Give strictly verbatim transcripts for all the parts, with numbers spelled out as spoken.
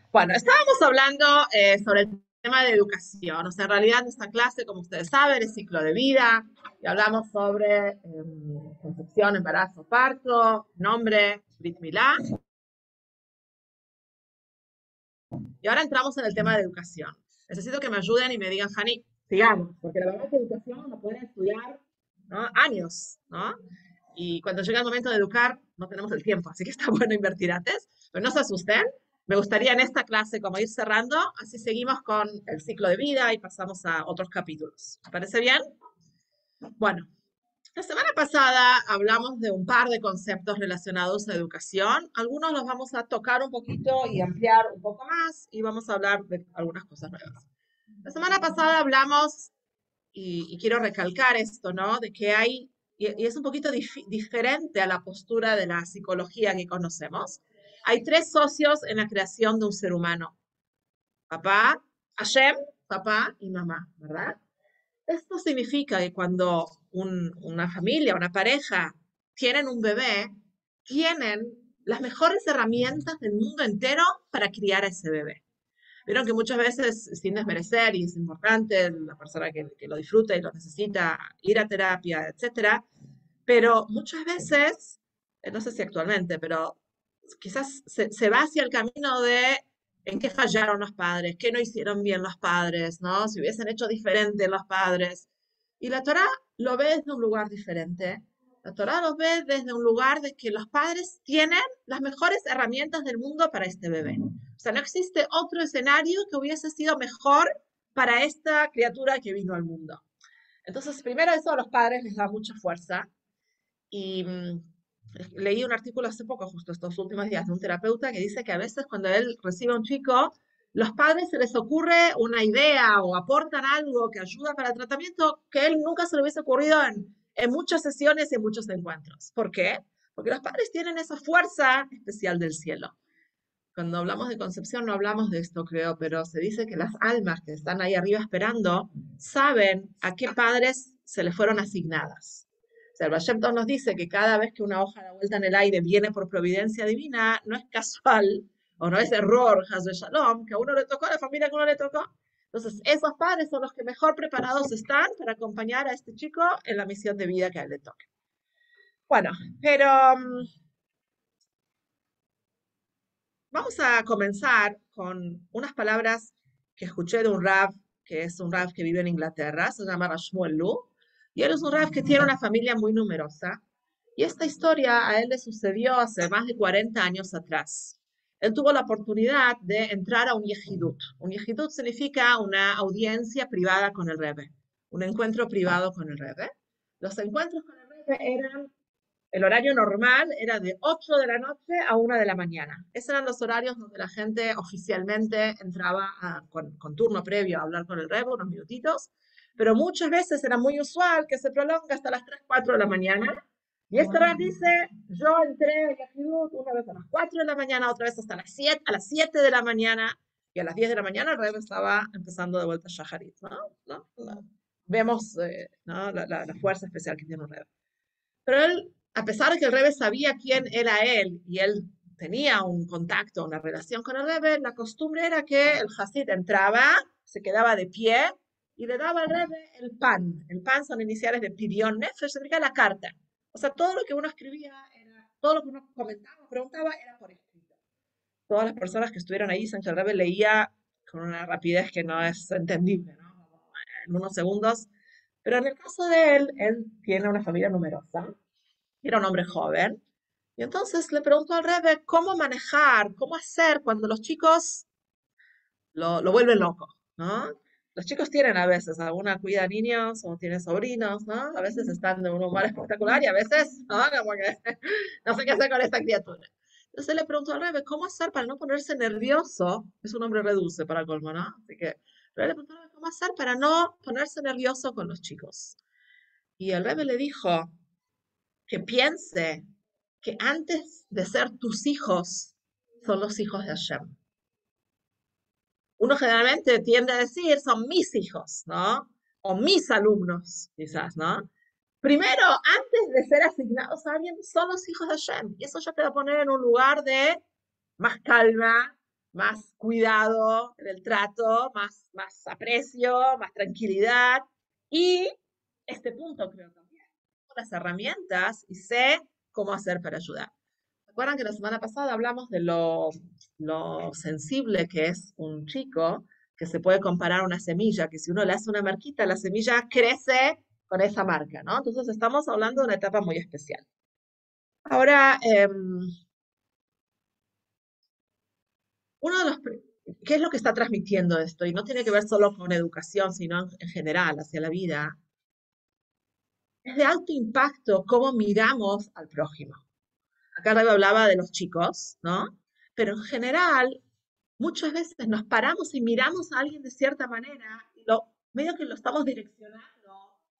Bueno, estábamos hablando eh, sobre el tema de educación. O sea, en realidad nuestra clase, como ustedes saben, es ciclo de vida. Y hablamos sobre eh, concepción, embarazo, parto, nombre, Brit Milá. Y ahora entramos en el tema de educación. Necesito que me ayuden y me digan, Fanny, sigamos, porque la verdad es que educación no pueden estudiar, ¿no?, años, ¿no? Y cuando llega el momento de educar, no tenemos el tiempo, así que está bueno invertir antes. Pero no se asusten. Me gustaría en esta clase como ir cerrando, así seguimos con el ciclo de vida y pasamos a otros capítulos. ¿Te parece bien? Bueno, la semana pasada hablamos de un par de conceptos relacionados a educación. Algunos los vamos a tocar un poquito y ampliar un poco más y vamos a hablar de algunas cosas nuevas. La semana pasada hablamos, y, y quiero recalcar esto, ¿no? De que hay, y, y es un poquito dif- diferente a la postura de la psicología que conocemos. Hay tres socios en la creación de un ser humano: papá, Hashem, papá y mamá, ¿verdad? Esto significa que cuando un- una familia, una pareja, tienen un bebé, tienen las mejores herramientas del mundo entero para criar a ese bebé. Vieron que muchas veces, sin desmerecer, y es importante, la persona que, que lo disfruta y lo necesita, ir a terapia, etcétera, pero muchas veces, eh, no sé si actualmente, pero quizás se, se va hacia el camino de en qué fallaron los padres, qué no hicieron bien los padres, ¿no? Si hubiesen hecho diferente los padres. Y la Torá lo ve desde un lugar diferente. La Torá lo ve desde un lugar de que los padres tienen las mejores herramientas del mundo para este bebé. O sea, no existe otro escenario que hubiese sido mejor para esta criatura que vino al mundo. Entonces, primero eso a los padres les da mucha fuerza. Y mm, leí un artículo hace poco, justo estos últimos días, de un terapeuta que dice que a veces cuando él recibe a un chico, los padres se les ocurre una idea o aportan algo que ayuda para el tratamiento que él nunca se le hubiese ocurrido en, en muchas sesiones y en muchos encuentros. ¿Por qué? Porque los padres tienen esa fuerza especial del cielo. Cuando hablamos de concepción no hablamos de esto, creo, pero se dice que las almas que están ahí arriba esperando saben a qué padres se les fueron asignadas. O sea, el Baal Shem Tov nos dice que cada vez que una hoja da vuelta en el aire viene por providencia divina, no es casual o no es error, Hazbe Shalom, que a uno le tocó, a la familia que uno le tocó. Entonces, esos padres son los que mejor preparados están para acompañar a este chico en la misión de vida que a él le toque. Bueno, pero um, vamos a comenzar con unas palabras que escuché de un Rav, que es un Rav que vive en Inglaterra, se llama Shmuel Lu, y él es un Rav que tiene una familia muy numerosa, y esta historia a él le sucedió hace más de cuarenta años atrás. Él tuvo la oportunidad de entrar a un yehidut. Un yehidut significa una audiencia privada con el Rebbe, un encuentro privado con el Rebbe. Los encuentros con el Rebbe eran el horario normal era de ocho de la noche a una de la mañana. Esos eran los horarios donde la gente oficialmente entraba a, con, con, turno previo a hablar con el Rebbe, unos minutitos, pero muchas veces era muy usual que se prolonga hasta las tres, cuatro de la mañana. Y esta vez dice, yo entré a Yahidut una vez a las cuatro de la mañana, otra vez hasta las siete, a las siete de la mañana, y a las diez de la mañana el Rebbe estaba empezando de vuelta a Shaharit, ¿no? ¿No? ¿No? Vemos eh, ¿no? la, la, la fuerza especial que tiene un Rebbe. Pero él, a pesar de que el Rebbe sabía quién era él y él tenía un contacto, una relación con el Rebbe, la costumbre era que el Hasid entraba, se quedaba de pie y le daba al Rebbe el pan. El pan son iniciales de Pidión Nefesh, significa la carta. O sea, todo lo que uno escribía, era, todo lo que uno comentaba, preguntaba, era por escrito. Todas las personas que estuvieron ahí dicen que el Rebbe leía con una rapidez que no es entendible, ¿no? En unos segundos. Pero en el caso de él, él tiene una familia numerosa, era un hombre joven, y entonces le preguntó al Rebbe cómo manejar, cómo hacer cuando los chicos lo, lo vuelven loco, ¿no? Los chicos tienen a veces, alguna cuida niños o tiene sobrinos, ¿no? A veces están de un humor espectacular y a veces, ¿no? Como que no sé qué hacer con esta criatura. Entonces le preguntó al Rebbe cómo hacer para no ponerse nervioso. Es un hombre reduce para colmo, ¿no? Así que pero le preguntó al Rebbe cómo hacer para no ponerse nervioso con los chicos. Y el Rebbe le dijo que piense que antes de ser tus hijos, son los hijos de Hashem. Uno generalmente tiende a decir, son mis hijos, ¿no? O mis alumnos, quizás, ¿no? Primero, antes de ser asignados a alguien, son los hijos de Hashem. Y eso ya te va a poner en un lugar de más calma, más cuidado en el trato, más, más aprecio, más tranquilidad. Y este punto creo también, tengo las herramientas y sé cómo hacer para ayudar. ¿Recuerdan que la semana pasada hablamos de lo, lo sensible que es un chico, que se puede comparar a una semilla, que si uno le hace una marquita, la semilla crece con esa marca, ¿no? Entonces estamos hablando de una etapa muy especial. Ahora, em, uno de los, pri- ¿qué es lo que está transmitiendo esto? Y no tiene que ver solo con educación, sino en, en general, hacia la vida. Es de alto impacto cómo miramos al prójimo. Acá arriba hablaba de los chicos, ¿no? Pero en general, muchas veces nos paramos y miramos a alguien de cierta manera y lo, medio que lo estamos direccionando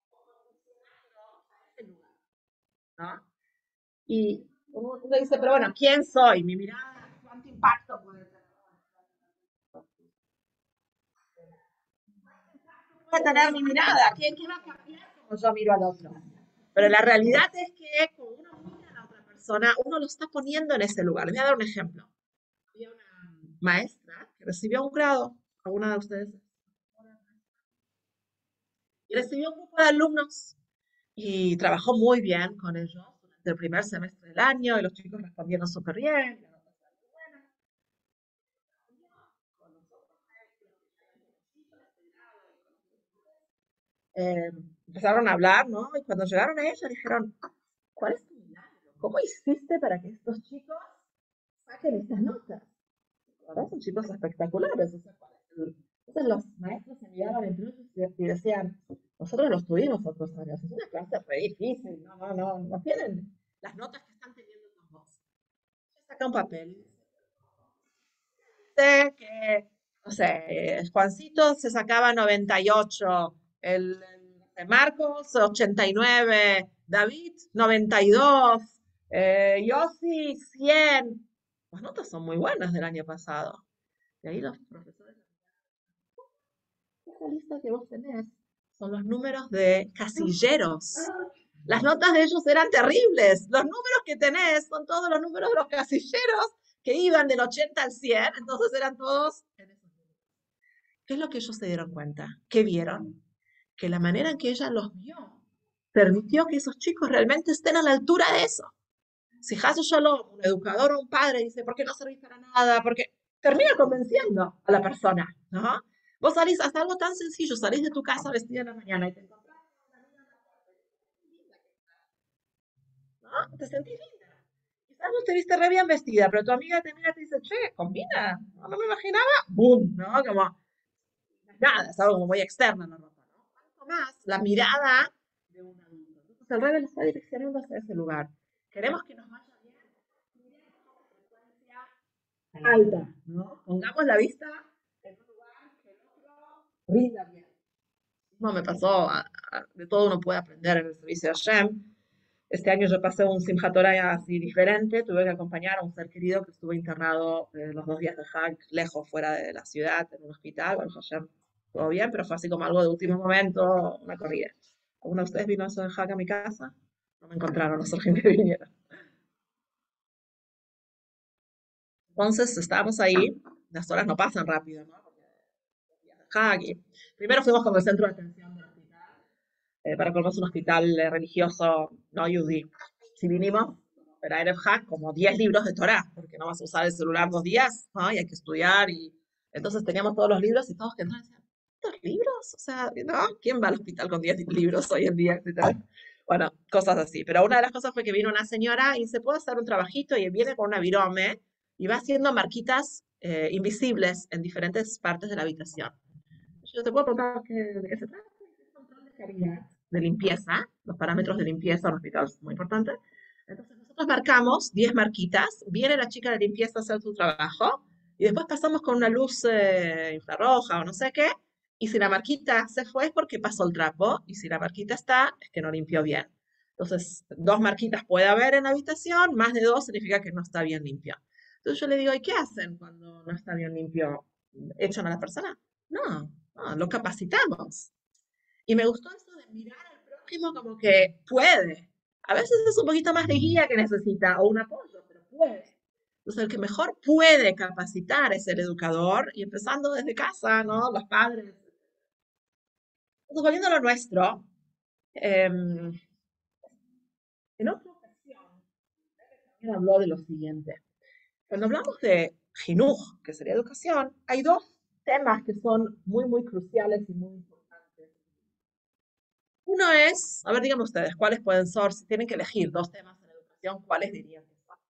a ese lugar, ¿no? Y uno, uno dice, pero bueno, ¿quién soy? Mi mirada, ¿cuánto impacto puede tener? Puede tener mi mirada, ¿qué, qué va a cambiar como yo miro al otro? Pero la realidad es que cuando uno mira a la otra persona, uno lo está poniendo en ese lugar. Les voy a dar un ejemplo. Había una maestra que recibió un grado, alguna de ustedes, y recibió un grupo de alumnos y trabajó muy bien con ellos durante el primer semestre del año y los chicos respondieron súper bien. La nota fue muy buena. Con los otros maestros que ya habían conocido este grado y con los eh, empezaron a hablar, ¿no? Y cuando llegaron a ella dijeron, ¿cuál es tu milagro? ¿Cómo hiciste para que estos chicos saquen estas notas? La verdad son chicos espectaculares. O sea, ¿cuál es el- entonces los maestros se miraban entre ellos y y decían, nosotros los tuvimos otros años, es una clase re difícil, no, no, no, no tienen las notas que están teniendo con vos. Ella saca un papel y dice que, no sé, Juancito se sacaba noventa y ocho, el, el Marcos ochenta y nueve, David noventa y dos, eh, Yossi cien. Las notas son muy buenas del año pasado. Y ahí los profesores, esa lista que vos tenés son los números de casilleros. Las notas de ellos eran terribles. Los números que tenés son todos los números de los casilleros que iban del ochenta al cien, entonces eran todos en esos números. ¿Qué es lo que ellos se dieron cuenta? ¿Qué vieron? Que la manera en que ella los vio permitió que esos chicos realmente estén a la altura de eso. Si Hasso Shalom, un educador o un padre, dice, ¿por qué no servís para nada? Porque termina convenciendo a la persona, ¿no? Vos salís hasta algo tan sencillo, salís de tu casa vestida en la mañana y te encontrás con una niña en la puerta, ¿no? Te sentís linda. Quizás no te viste re bien vestida, pero tu amiga te mira y te dice, che, combina. No, no me imaginaba, boom, ¿no? Como, nada, es algo como muy externo en la ropa, ¿no? Cuanto más la mirada de un adulto. Entonces el rebelde está direccionando hacia ese lugar. Queremos que nos vaya bien, miremos con frecuencia alta, ¿no? Pongamos la vista en un lugar que el otro rinda bien. No me pasó, a- a- de todo uno puede aprender en el servicio de Hashem. Este año yo pasé un Simchat Torah así diferente, tuve que acompañar a un ser querido que estuvo internado eh, los dos días de Hag, lejos, fuera de la ciudad, en un hospital. Bueno, Hashem, todo bien, pero fue así como algo de último momento, una corrida. ¿Alguno de ustedes vino a eso de Hag a mi casa? No me encontraron los que vinieron. Entonces estábamos ahí, las horas no pasan rápido, ¿no? Porque los días de Hag y- primero fuimos como el centro de atención del hospital, eh, para colmo es un hospital eh, religioso no yudí. Si vinimos, era Erev Hack, como diez libros de Torah, porque no vas a usar el celular dos días, ¿no? Y hay que estudiar. Y entonces teníamos todos los libros y todos que entraban decían, ¿estos libros? O sea, ¿no? ¿Quién va al hospital con diez libros hoy en día? Etcétera. Bueno, cosas así. Pero una de las cosas fue que vino una señora y se puede hacer un trabajito y viene con una virome y va haciendo marquitas eh, invisibles en diferentes partes de la habitación. Yo te puedo contar que, de qué se trata. Es control de calidad, de limpieza, los parámetros de limpieza en hospital es muy importante. Entonces nosotros marcamos diez marquitas, viene la chica de limpieza a hacer su trabajo y después pasamos con una luz eh, infrarroja o no sé qué, y si la marquita se fue es porque pasó el trapo y si la marquita está es que no limpió bien. Entonces, dos marquitas puede haber en la habitación, más de dos significa que no está bien limpio. Entonces yo le digo, ¿y qué hacen cuando no está bien limpio? ¿Echan a la persona? No, no, lo capacitamos. Y me gustó eso de mirar al prójimo como que puede. A veces es un poquito más de guía que necesita o un apoyo, pero puede. Entonces, el que mejor puede capacitar es el educador, y empezando desde casa, ¿no? Los padres. Entonces, volviendo a lo nuestro, em, en otra ocasión, también habló de lo siguiente. Cuando hablamos de jinuj, que sería educación, hay dos temas que son muy, muy cruciales y muy importantes. Uno es, a ver, díganme ustedes, ¿cuáles pueden ser? Si tienen que elegir dos temas en educación, ¿cuáles dirían que son?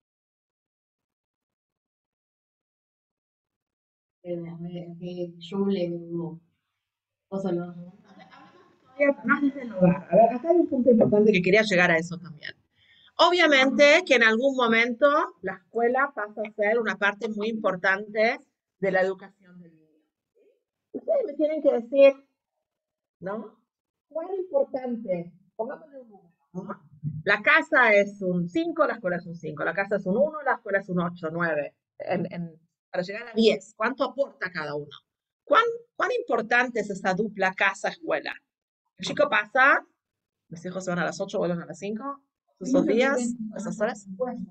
Más desde el hogar. A ver, acá hay un punto importante que quería llegar a eso también. Obviamente que en algún momento la escuela pasa a ser una parte muy importante de la educación del niño. Ustedes me tienen que decir, ¿no? ¿Cuál es importante? Pongámosle un número, ¿no? La casa es un cinco, la escuela es un cinco. La casa es un uno, la escuela es un ocho, nueve. En, en, para llegar a diez, ¿cuánto aporta cada uno? ¿Cuán, ¿Cuán importante es esa dupla casa-escuela? El chico pasa, mis hijos se van a las ocho, vuelven a las cinco, esos días, esas horas.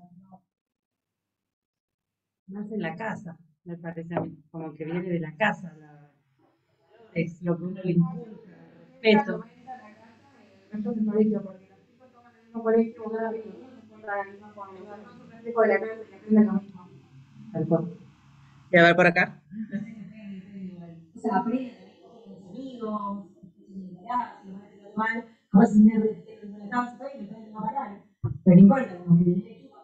Más en la casa, me parece a mí, como que viene de la casa, la, es lo que uno le inculca, el respeto. Entonces, colegio, porque los chicos toman el mismo colegio, uno la misma cosa, la misma forma, uno no se reflejo de la casa y aprenden lo mismo. Tal cual. ¿Y a ver por acá? O sea, aprenden con sus amigos, si lo van a mal, a veces me respeto en la casa y me traen a parar. Pero no importa, como que el equipo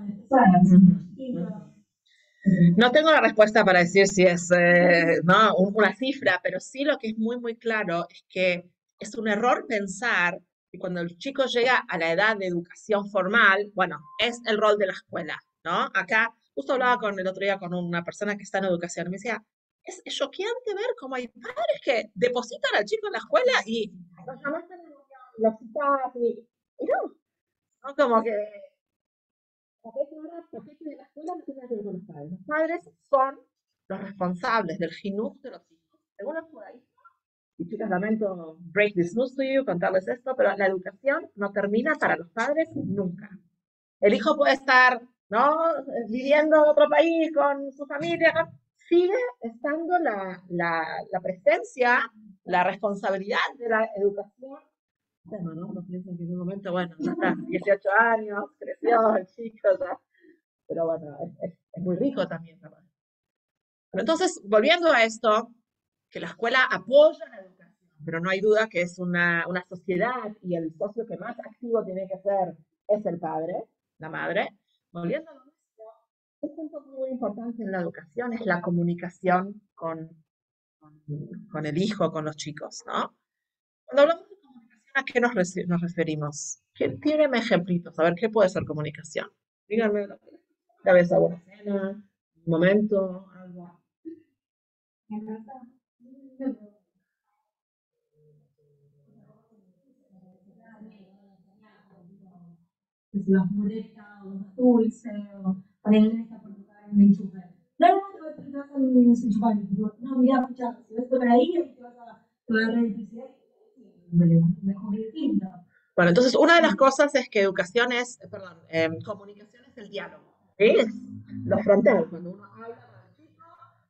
no No tengo la respuesta para decir si es eh, ¿no? una cifra, pero sí lo que es muy, muy claro es que es un error pensar que cuando el chico llega a la edad de educación formal, bueno, es el rol de la escuela, ¿no? Acá, justo hablaba con el otro día con una persona que está en educación y me decía, es choqueante ver cómo hay padres que depositan al chico en la escuela y los llaman a la reunión, los citas y, y no, ¿no? Como que porque ahora el proyecto de la escuela no tiene que ver con los padres. Los padres son los responsables del jinuj de los hijos. Según los judaísmos, y chicas, lamento break this news to you, contarles esto, pero la educación no termina para los padres nunca. El hijo puede estar, ¿no? Viviendo en otro país con su familia, ¿no? Sigue estando la, la, la presencia, la responsabilidad de la educación. Bueno, ¿no? Uno piensa que en un momento, bueno, ya está, dieciocho años, creció el chico, ya. Pero bueno, es, es, es muy rico también, ¿verdad? Pero entonces, volviendo a esto, que la escuela apoya la educación, pero no hay duda que es una, una sociedad y el socio que más activo tiene que ser es el padre, la madre. Volviendo a lo mismo, un punto muy importante en la educación es la comunicación con, con, con el hijo, con los chicos, ¿no? Cuando hablamos de comunicación, ¿a qué nos, nos referimos? Tírenme ejemplitos, a ver qué puede ser comunicación. Díganme la vez alguna cena, un momento, algo. que se los molesta o los dulce o para él está por tocar un enchufe. No, no, te vas a tratar con un enchufe. No, mira, escucha, si ves por ahí, te vas a, te vas a reelectricidad. Mejor distinto. Bueno, entonces una de las cosas es que educación es, perdón, eh, comunicación es el diálogo. ¿Sí? Es lo frontal, cuando uno habla con el chico,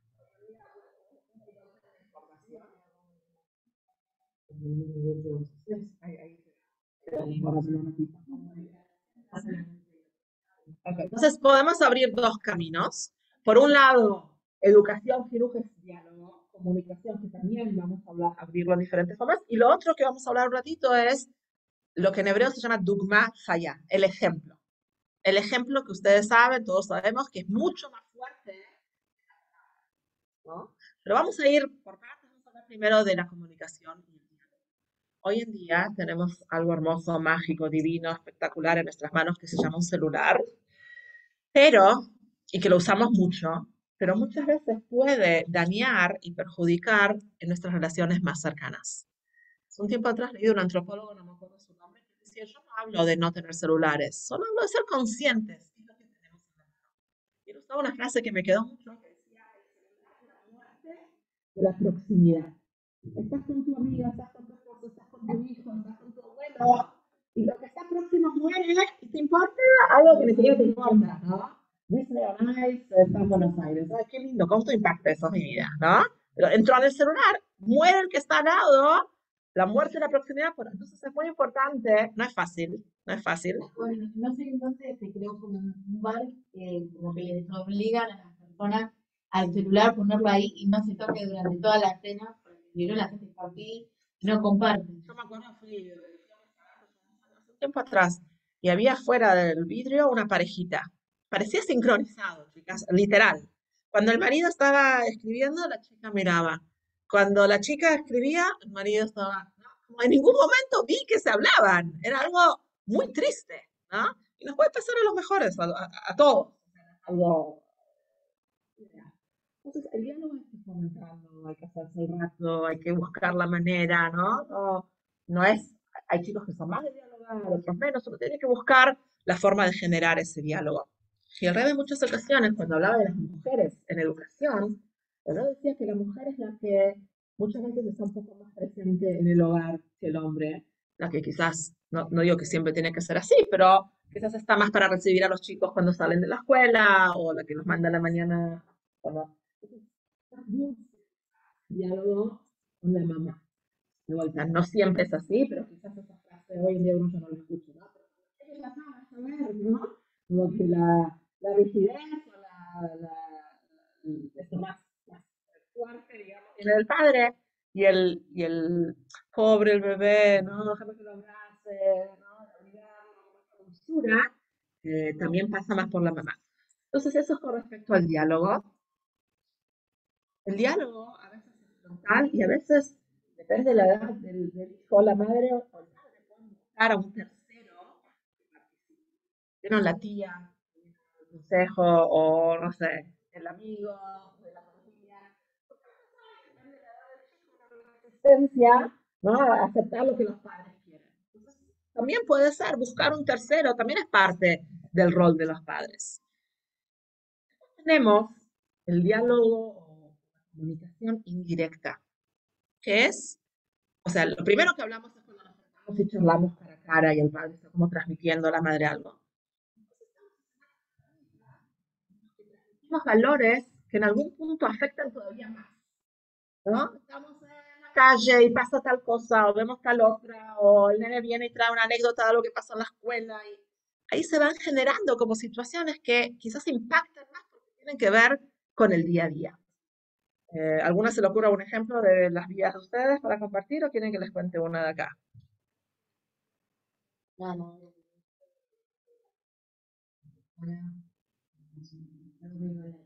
okay. Entonces podemos abrir dos caminos. Por un lado, educación, jinuj es diálogo, comunicación, que también vamos a hablar, abrirlo en diferentes formas. Y lo otro que vamos a hablar un ratito es lo que en hebreo se llama dugma chaya, el ejemplo. El ejemplo que ustedes saben, todos sabemos, que es mucho más fuerte, ¿no? Pero vamos a ir por partes, vamos a hablar primero de la comunicación. Hoy en día tenemos algo hermoso, mágico, divino, espectacular en nuestras manos que se llama un celular, pero, y que lo usamos mucho, pero muchas veces puede dañar y perjudicar en nuestras relaciones más cercanas. Hace un tiempo atrás leí de un antropólogo, no me acuerdo su nombre, que decía, yo no hablo de no tener celulares, solo hablo de ser conscientes de lo que tenemos en la mano. Y él usaba una frase que me quedó mucho, que decía, el celular es la muerte de la proximidad. Estás con tu amiga, estás con tu esposo, estás con tu hijo, estás con tu abuelo, y lo que está próximo muere, y te importa algo que ni siquiera te importa, ¿no? Disney on Ice está en Buenos Aires. Ay, qué lindo, cómo esto impacta eso en mi vida, ¿no? Pero entró en el celular, muere el que está al lado, la muerte y la proximidad, pues, entonces es muy importante, no es fácil, no es fácil. Bueno, no sé entonces se creó como un bar que como que les obligan a las personas al celular ponerlo ahí y no se toque durante toda la cena, porque si no la gente está aquí y no comparte. Yo me acuerdo, fui eh, hace un tiempo atrás y había fuera del vidrio una parejita. Parecía sincronizado, chicas, literal. Cuando el marido estaba escribiendo, la chica miraba. Cuando la chica escribía, el marido estaba. ¿No? Como en ningún momento vi que se hablaban. Era algo muy triste, ¿no? Y nos puede pasar a los mejores, a, a- a todos. Algo. Entonces, el diálogo hay que fomentarlo, hay que hacerse el rato, hay que buscar la manera, ¿no? No, no es, hay chicos que son más de dialogar, otros menos, uno tiene que buscar la forma de generar ese diálogo. Y el Rebbe en muchas ocasiones, cuando hablaba de las mujeres en educación, el Rebbe decía que la mujer es la que muchas veces está un poco más presente en el hogar que el hombre, la que quizás, no, no digo que siempre tiene que ser así, pero quizás está más para recibir a los chicos cuando salen de la escuela, o la que los manda a la mañana cuando diálogo con la mamá. De vuelta, no siempre es así, pero quizás esa frase hoy en día uno ya no la escucha, ¿no? Pero ella sabe saber, ¿no? Como que la, la rigidez o la, la, esto más, más fuerte, digamos, viene del padre y el, y el pobre, el bebé, ¿no? Déjame que lo abrace, ¿no? La obligarlo, con dulzura, eh, también pasa más por la mamá. Entonces, eso es con respecto al diálogo. El diálogo a veces es frontal y a veces, depende de la edad del, del hijo, la madre o el padre pueden buscar a un tercero que participe. Vieron la tía, el consejo, o no sé, el amigo de la familia. Depende de la edad del chico, la resistencia, ¿no? A aceptar lo que los padres quieren. Entonces, también puede ser buscar un tercero, también es parte del rol de los padres. Tenemos el diálogo o comunicación indirecta, que es, o sea, lo primero que hablamos es cuando nos sentamos y charlamos cara a cara y el padre está como transmitiendo a la madre algo. Tenemos valores que en algún punto afectan todavía más, ¿no? Estamos en la calle y pasa tal cosa, o vemos tal otra, o el nene viene y trae una anécdota de lo que pasó en la escuela, y ahí se van generando como situaciones que quizás impactan más porque tienen que ver con el día a día. Eh, ¿alguna se le ocurre un ejemplo de las vidas de ustedes para compartir o quieren que les cuente una de acá? No, no, no.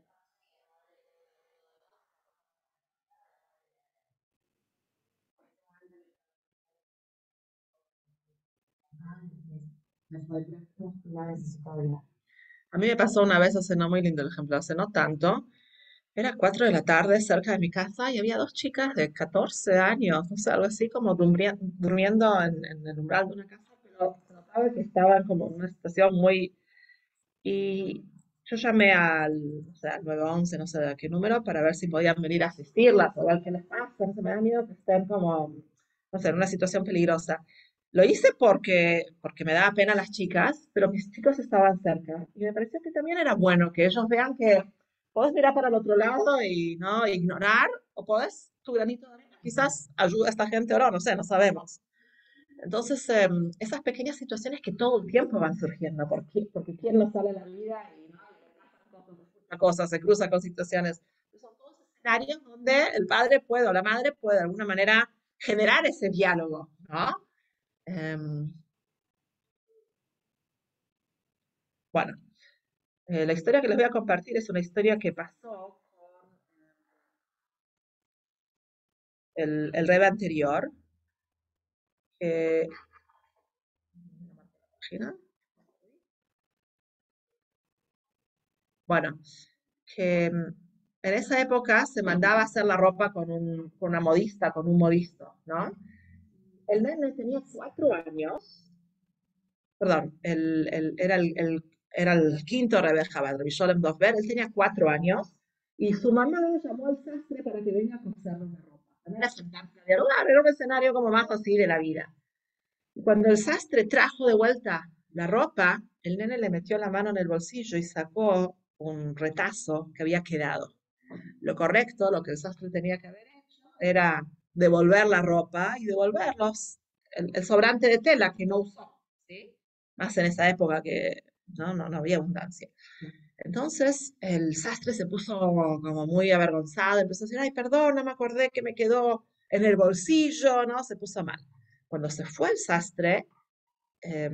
A mí me pasó una vez, hace no muy lindo el ejemplo, hace no tanto. Era cuatro de la tarde cerca de mi casa y había dos chicas de catorce años, no sé, algo así como durmia- durmiendo en, en el umbral de una casa, pero se notaba que estaban como en una situación muy. Y yo llamé al, o sea, al nueve once, no sé de qué número, para ver si podían venir a asistirlas o ver qué les pasa. No sé, me da miedo que estén como, no sé, en una situación peligrosa. Lo hice porque, porque me daba pena las chicas, pero mis chicos estaban cerca. Y me pareció que también era bueno que ellos vean que podés mirar para el otro lado y no ignorar, o podés, tu granito de arena, quizás ayuda a esta gente o no, no sé, no sabemos. Entonces, eh, esas pequeñas situaciones que todo el tiempo van surgiendo, porque, porque quién no sale en la vida y, ¿no? y le pasan cosas, se escucha cosas, se cruza con situaciones. Son todos escenarios donde el padre puede o la madre puede de alguna manera generar ese diálogo, ¿no? Em, bueno, eh, la historia que les voy a compartir es una historia que pasó con el, el rebe anterior, que, bueno, que mm, en esa época se mandaba a hacer la ropa con, un, con una modista, con un modisto, ¿no? El nene tenía cuatro años, perdón, el, el, era, el, el, era el quinto Rebbe Chabad, Rabbi Sholem Dovber, él tenía cuatro años y su mamá llamó al sastre para que venga a coserle una ropa. No era sentarse a dialogar, era un escenario como más así de la vida. Y cuando el sastre trajo de vuelta la ropa, el nene le metió la mano en el bolsillo y sacó un retazo que había quedado. Lo correcto, lo que el sastre tenía que haber hecho, era devolver la ropa y devolver los, el, el sobrante de tela que no usó, ¿sí? Más en esa época que no, no, no había abundancia. Entonces el sastre se puso como muy avergonzado, empezó a decir, ay, perdón, no me acordé que me quedó en el bolsillo, ¿no? Se puso mal. Cuando se fue el sastre, eh,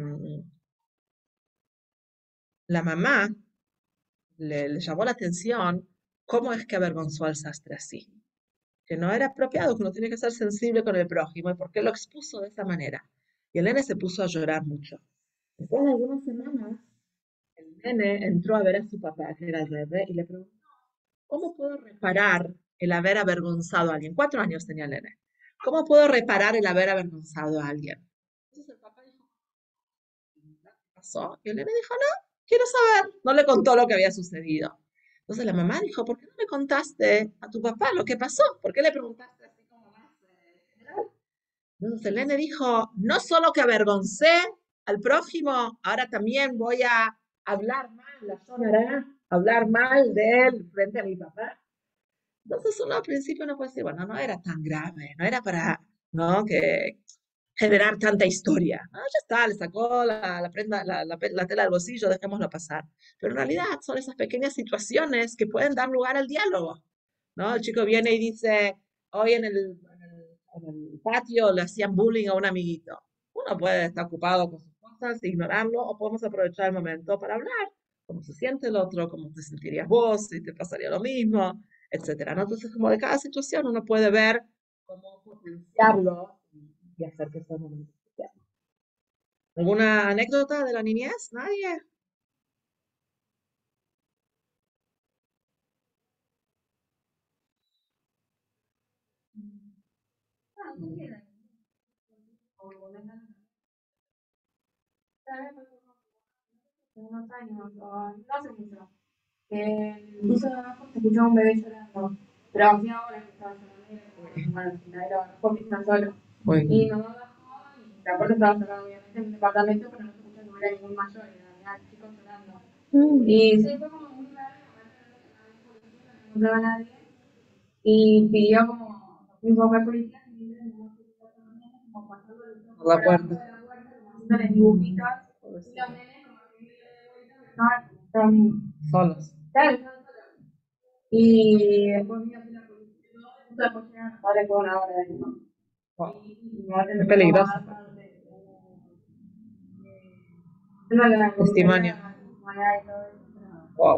la mamá le, le llamó la atención cómo es que avergonzó al sastre así, que no era apropiado, que uno tiene que ser sensible con el prójimo, y por qué lo expuso de esa manera. Y el nene se puso a llorar mucho. Después de algunas semanas, el nene entró a ver a su papá, que era el rebe, y le preguntó, ¿cómo puedo reparar el haber avergonzado a alguien? Cuatro años tenía el nene. ¿Cómo puedo reparar el haber avergonzado a alguien? Entonces el papá dijo, ¿qué pasó? Y el nene dijo, no, quiero saber. No le contó lo que había sucedido. Entonces la mamá dijo, ¿por qué no le contaste a tu papá lo que pasó? ¿Por qué le preguntaste así como más eh, general? Entonces el nene dijo, no solo que avergoncé al prójimo, ahora también voy a hablar mal, la sonará, hablar mal de él frente a mi papá. Entonces uno al principio no puede decir, bueno, no era tan grave, no era para, ¿no? Que generar tanta historia. Ah, ya está, le sacó la, la, prenda, la, la, la tela del bolsillo, dejémoslo pasar. Pero en realidad son esas pequeñas situaciones que pueden dar lugar al diálogo, ¿no? El chico viene y dice, hoy en el, en el, en el patio le hacían bullying a un amiguito. Uno puede estar ocupado con sus cosas, ignorarlo, o podemos aprovechar el momento para hablar, cómo se siente el otro, cómo te sentirías vos, si te pasaría lo mismo, etcétera, ¿no? Entonces, como de cada situación uno puede ver cómo potenciarlo y hacer que sea un momento especial. ¿Alguna anécdota de la niñez? ¿Nadie? Unos años, o no hace mucho, que en el piso de abajo se escuchaba un bebé llorando, pero hacía horas que estaba llorando, bueno, al final era bajó que está solo. Muy Y mi mamá bajó y la puerta estaba cerrada, obviamente, en un departamento, pero no se escucha que hubiera ningún mayor, era chicos llorando. mm. Y sí, fue como muy raro, no encontraba a nadie, y pidió como un poco de policía, y como pasando Por la por abajo de puerta. la puerta, como haciéndole dibujitos, y los nenes como que estaban, estaban Solos. claro, estaban solos. Y después vino así la policía, y todo, y después llegaron a padre con una hora de ahí, ¿no? Wow. Y mi madre Qué me peligroso. tomaba de, de, de, de la Testimonio. comisaría, y todo eso, pero- Wow.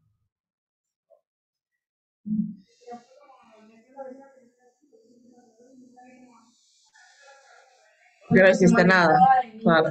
Porque no hiciste nada. Claro.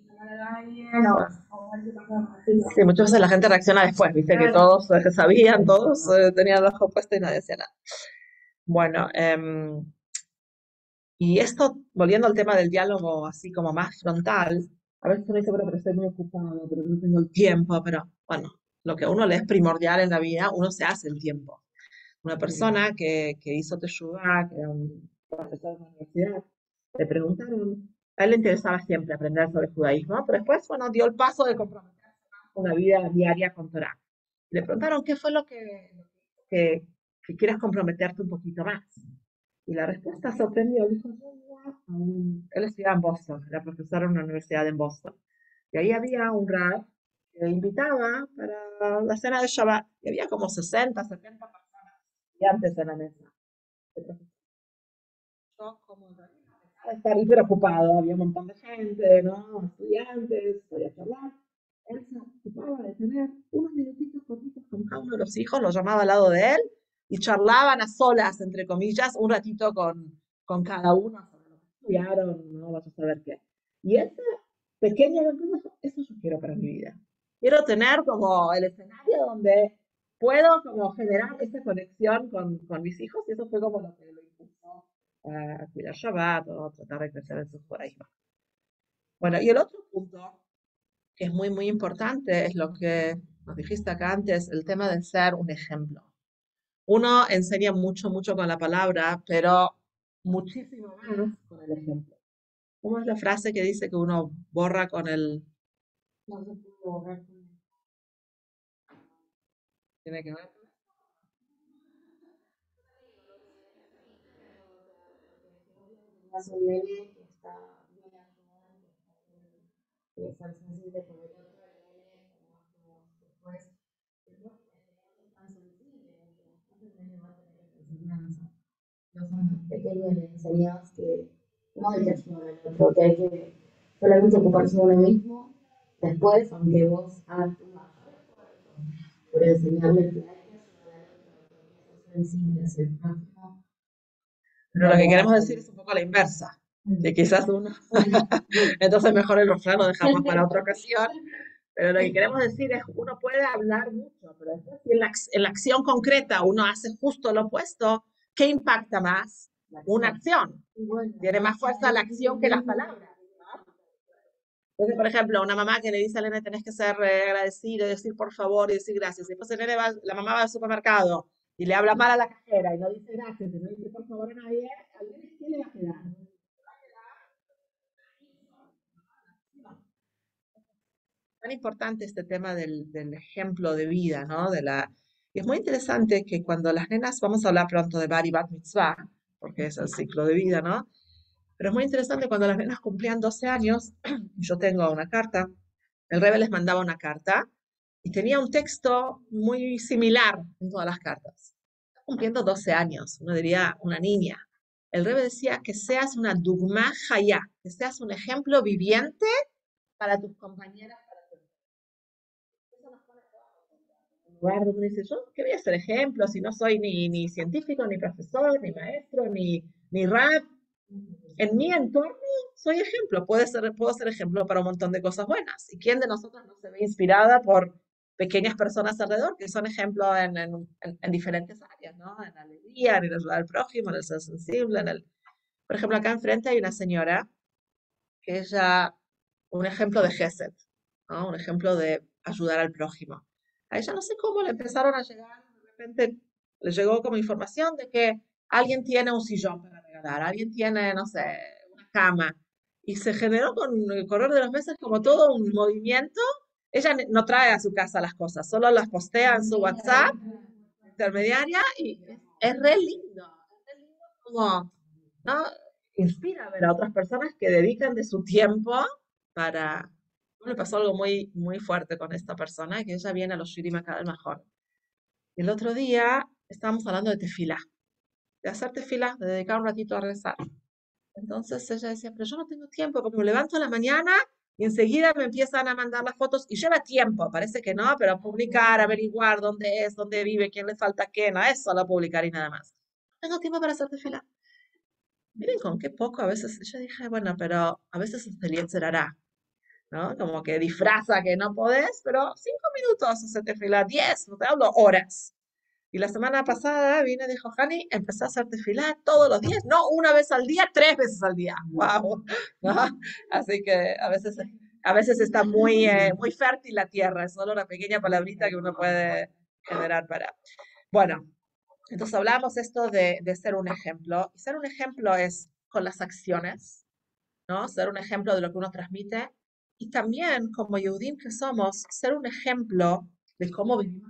Sí, muchas veces la gente reacciona después, viste que todos eh, sabían, todos eh, tenían el ojo puesto y nadie hacía nada. Bueno, em, y esto, volviendo al tema del diálogo así como más frontal, a veces uno dice, bueno, pero estoy muy ocupado, pero no tengo el tiempo, pero bueno, lo que a uno le es primordial en la vida, uno se hace el tiempo. Una persona que, que hizo Teshuvá, que era un profesor de la universidad, le preguntaron, a él le interesaba siempre aprender sobre el judaísmo, pero después, bueno, dio el paso de comprometerse más con una vida diaria con Torah. Le preguntaron, ¿qué fue lo que, que, que quieras comprometerte un poquito más? Y la respuesta sorprendió, dijo, yo iba a un- él estudiaba en Boston, era profesor en una universidad en Boston. Y ahí había un rab que invitaba para la cena de Shabbat. Y había como sesenta, setenta personas y antes en la mesa. El profesor, yo como de estar hiper ocupado, había un montón de gente, ¿no? Estudiantes, podía charlar. Él se ocupaba de tener unos minutitos cortitos con cada uno de los hijos, los llamaba al lado de él y charlaban a solas, entre comillas, un ratito con, con cada uno sobre lo que estudiaron, no vas a saber qué. Y esa pequeña cosa, eso yo quiero para mi vida. Quiero tener como el escenario donde puedo como generar esa conexión con, con mis hijos y eso fue como lo que lo impulsó a cuidar Shabbat o tratar de crecer en su judaísmo. Bueno, y el otro punto que es muy, muy importante es lo que nos dijiste acá antes, el tema de ser un ejemplo. Uno enseña mucho, mucho con la palabra, pero muchísimo más con el ejemplo. ¿Cómo es la frase que dice que uno borra con el... No se puede borrar con el... tiene que ver. Tengas un nene que está bien actuado, que está bien, que es tan sensible con el otro nene, como después, después es tan sensible, después el nene va a tener enseñanza. Los más pequeños les enseñas que no hay que ayudar al otro, que hay que solamente ocuparse de uno mismo. Después, aunque vos hagas tu mayor esfuerzo por enseñarle que hay que ayudar al otro, que hay que ser sensible hacia el prójimo, Pero lo que queremos decir es un poco la inversa, que quizás uno, entonces mejor el refrán lo dejamos para otra ocasión, pero lo que queremos decir es uno puede hablar mucho, pero después si en la, en la acción concreta uno hace justo lo opuesto, ¿qué impacta más? Una acción. Tiene más fuerza la acción que las palabras. Entonces, por ejemplo, una mamá que le dice al nene tenés que ser eh, agradecido, decir por favor y decir gracias. Y después el nene va, la mamá va al supermercado y le habla mal a la cajera y no dice gracias y no dice por favor a nadie, al nene ¿qué le va a quedar? Tan importante este tema del, del ejemplo de vida, ¿no? De la, y es muy interesante que cuando las nenas, vamos a hablar pronto de Bar y Bat Mitzvah, porque es el ciclo de vida, ¿no? Pero es muy interesante cuando las nenas cumplían doce años, yo tengo una carta, el Rebbe les mandaba una carta y tenía un texto muy similar en todas las cartas. Está cumpliendo doce años, uno diría una niña. El Rebbe decía que seas una dugma hayá, que seas un ejemplo viviente para tus compañeras. En lugar donde dice yo, ¿qué voy a hacer ejemplo si no soy ni, ni científico, ni profesor, ni maestro, ni, ni rap? En mi entorno soy ejemplo, puedo ser, puedo ser ejemplo para un montón de cosas buenas. ¿Y quién de nosotros no se ve inspirada por pequeñas personas alrededor que son ejemplos en, en, en, en diferentes áreas, ¿no? En la alegría, en el ayudar al prójimo, en el ser sensible, en el... Por ejemplo, acá enfrente hay una señora que ella, un ejemplo de Gesed, ¿no? Un ejemplo de ayudar al prójimo. A ella no sé cómo le empezaron a llegar, de repente le llegó como información de que alguien tiene un sillón para regalar, alguien tiene, no sé, una cama. Y se generó con el correr de los meses como todo un movimiento. Ella no trae a su casa las cosas, solo las postea en su WhatsApp intermediaria y es, es re lindo. Es re lindo como, ¿no? Inspira a ver a otras personas que dedican de su tiempo para... Me pasó algo muy, muy fuerte con esta persona, que ella viene a los Shirim cada vez mejor. Y el otro día estábamos hablando de tefilá, de hacer tefilá, de dedicar un ratito a rezar. Entonces ella decía, pero yo no tengo tiempo, porque me levanto a la mañana y enseguida me empiezan a mandar las fotos y lleva tiempo, parece que no, pero publicar, averiguar dónde es, dónde vive, quién le falta qué, no es solo publicar y nada más. No tengo tiempo para hacer tefilá. Miren con qué poco a veces, yo dije, bueno, pero a veces es el Yetzer Hará, ¿no? Como que disfraza que no podés, pero cinco minutos hacerte fila, diez, no te hablo horas. Y la semana pasada vine y dijo, Hani, empecé a hacerte fila todos los días, no una vez al día, tres veces al día. ¡Wow! ¿No? Así que a veces, a veces está muy, eh, muy fértil la tierra, es solo una pequeña palabrita que uno puede generar para... Bueno, entonces hablamos esto de, de ser un ejemplo. Y ser un ejemplo es con las acciones, ¿no? Ser un ejemplo de lo que uno transmite. Y también, como Yehudim que somos, ser un ejemplo de cómo vivimos.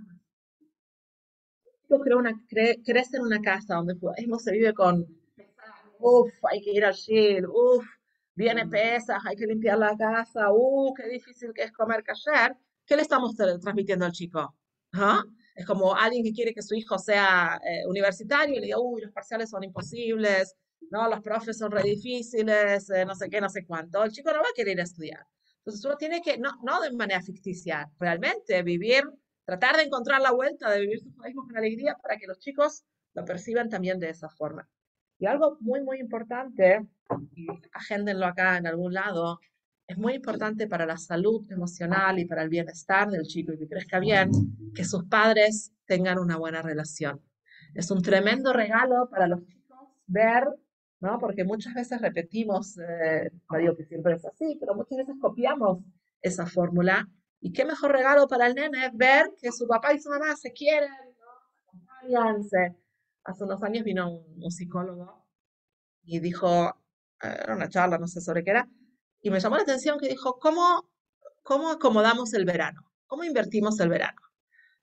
Yo creo una, cre, crece en una casa donde judaísmo se vive con, uff, hay que ir al shil, uff, viene pesas, hay que limpiar la casa, uff, qué difícil que es comer kasher. ¿Qué le estamos transmitiendo al chico? ¿Ah? Es como alguien que quiere que su hijo sea eh, universitario y le diga, uy, los parciales son imposibles, no, los profes son re difíciles, eh, no sé qué, no sé cuánto. El chico no va a querer estudiar. Entonces uno tiene que, no, no de manera ficticia, realmente vivir, tratar de encontrar la vuelta de vivir su judaísmo con alegría para que los chicos lo perciban también de esa forma. Y algo muy, muy importante, y agéndenlo acá en algún lado, es muy importante para la salud emocional y para el bienestar del chico y que crezca bien, que sus padres tengan una buena relación. Es un tremendo regalo para los chicos ver, ¿no? Porque muchas veces repetimos, eh, no digo que siempre es así, pero muchas veces copiamos esa fórmula. Y qué mejor regalo para el nene ver que su papá y su mamá se quieren, ¿no? Se acompañan, se... Hace unos años vino un, un psicólogo y dijo, eh, era una charla, no sé sobre qué era, y me llamó la atención que dijo, ¿cómo, cómo acomodamos el verano? ¿Cómo invertimos el verano?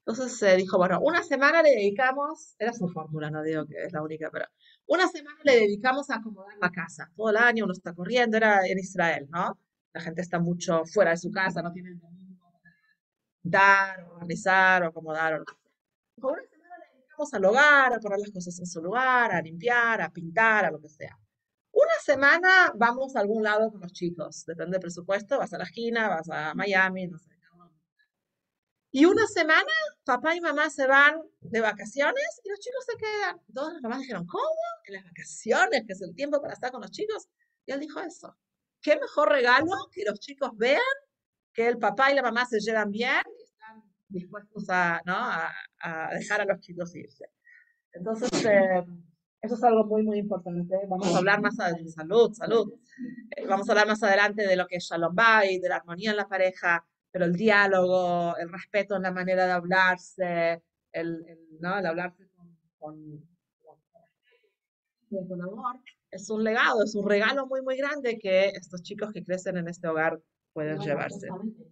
Entonces se dijo, bueno, una semana le dedicamos, era su fórmula, no digo que es la única, pero una semana le dedicamos a acomodar la casa. Todo el año uno está corriendo, era en Israel, ¿no? La gente está mucho fuera de su casa, no tiene el domingo para dar, organizar o acomodar. O lo que sea. Dijo, una semana le dedicamos al hogar, a poner las cosas en su lugar, a limpiar, a pintar, a lo que sea. Una semana vamos a algún lado con los chicos, depende del presupuesto, vas a la esquina, vas a Miami, no sé. Y una semana papá y mamá se van de vacaciones y los chicos se quedan. Todas las mamás dijeron, ¿cómo? En las vacaciones, que es el tiempo para estar con los chicos. Y él dijo eso. ¿Qué mejor regalo que los chicos vean que el papá y la mamá se llevan bien y están dispuestos a, ¿no? a, a dejar a los chicos irse? Entonces, eh, eso es algo muy, muy importante. Vamos a hablar más adelante, salud, salud. Eh, vamos a hablar más adelante de lo que es Shalom Bayit, de la armonía en la pareja, pero el diálogo, el respeto en la manera de hablarse, el, el, ¿no? el hablarse con, con, con, con amor, es un legado, es un regalo muy, muy grande que estos chicos que crecen en este hogar pueden llevarse.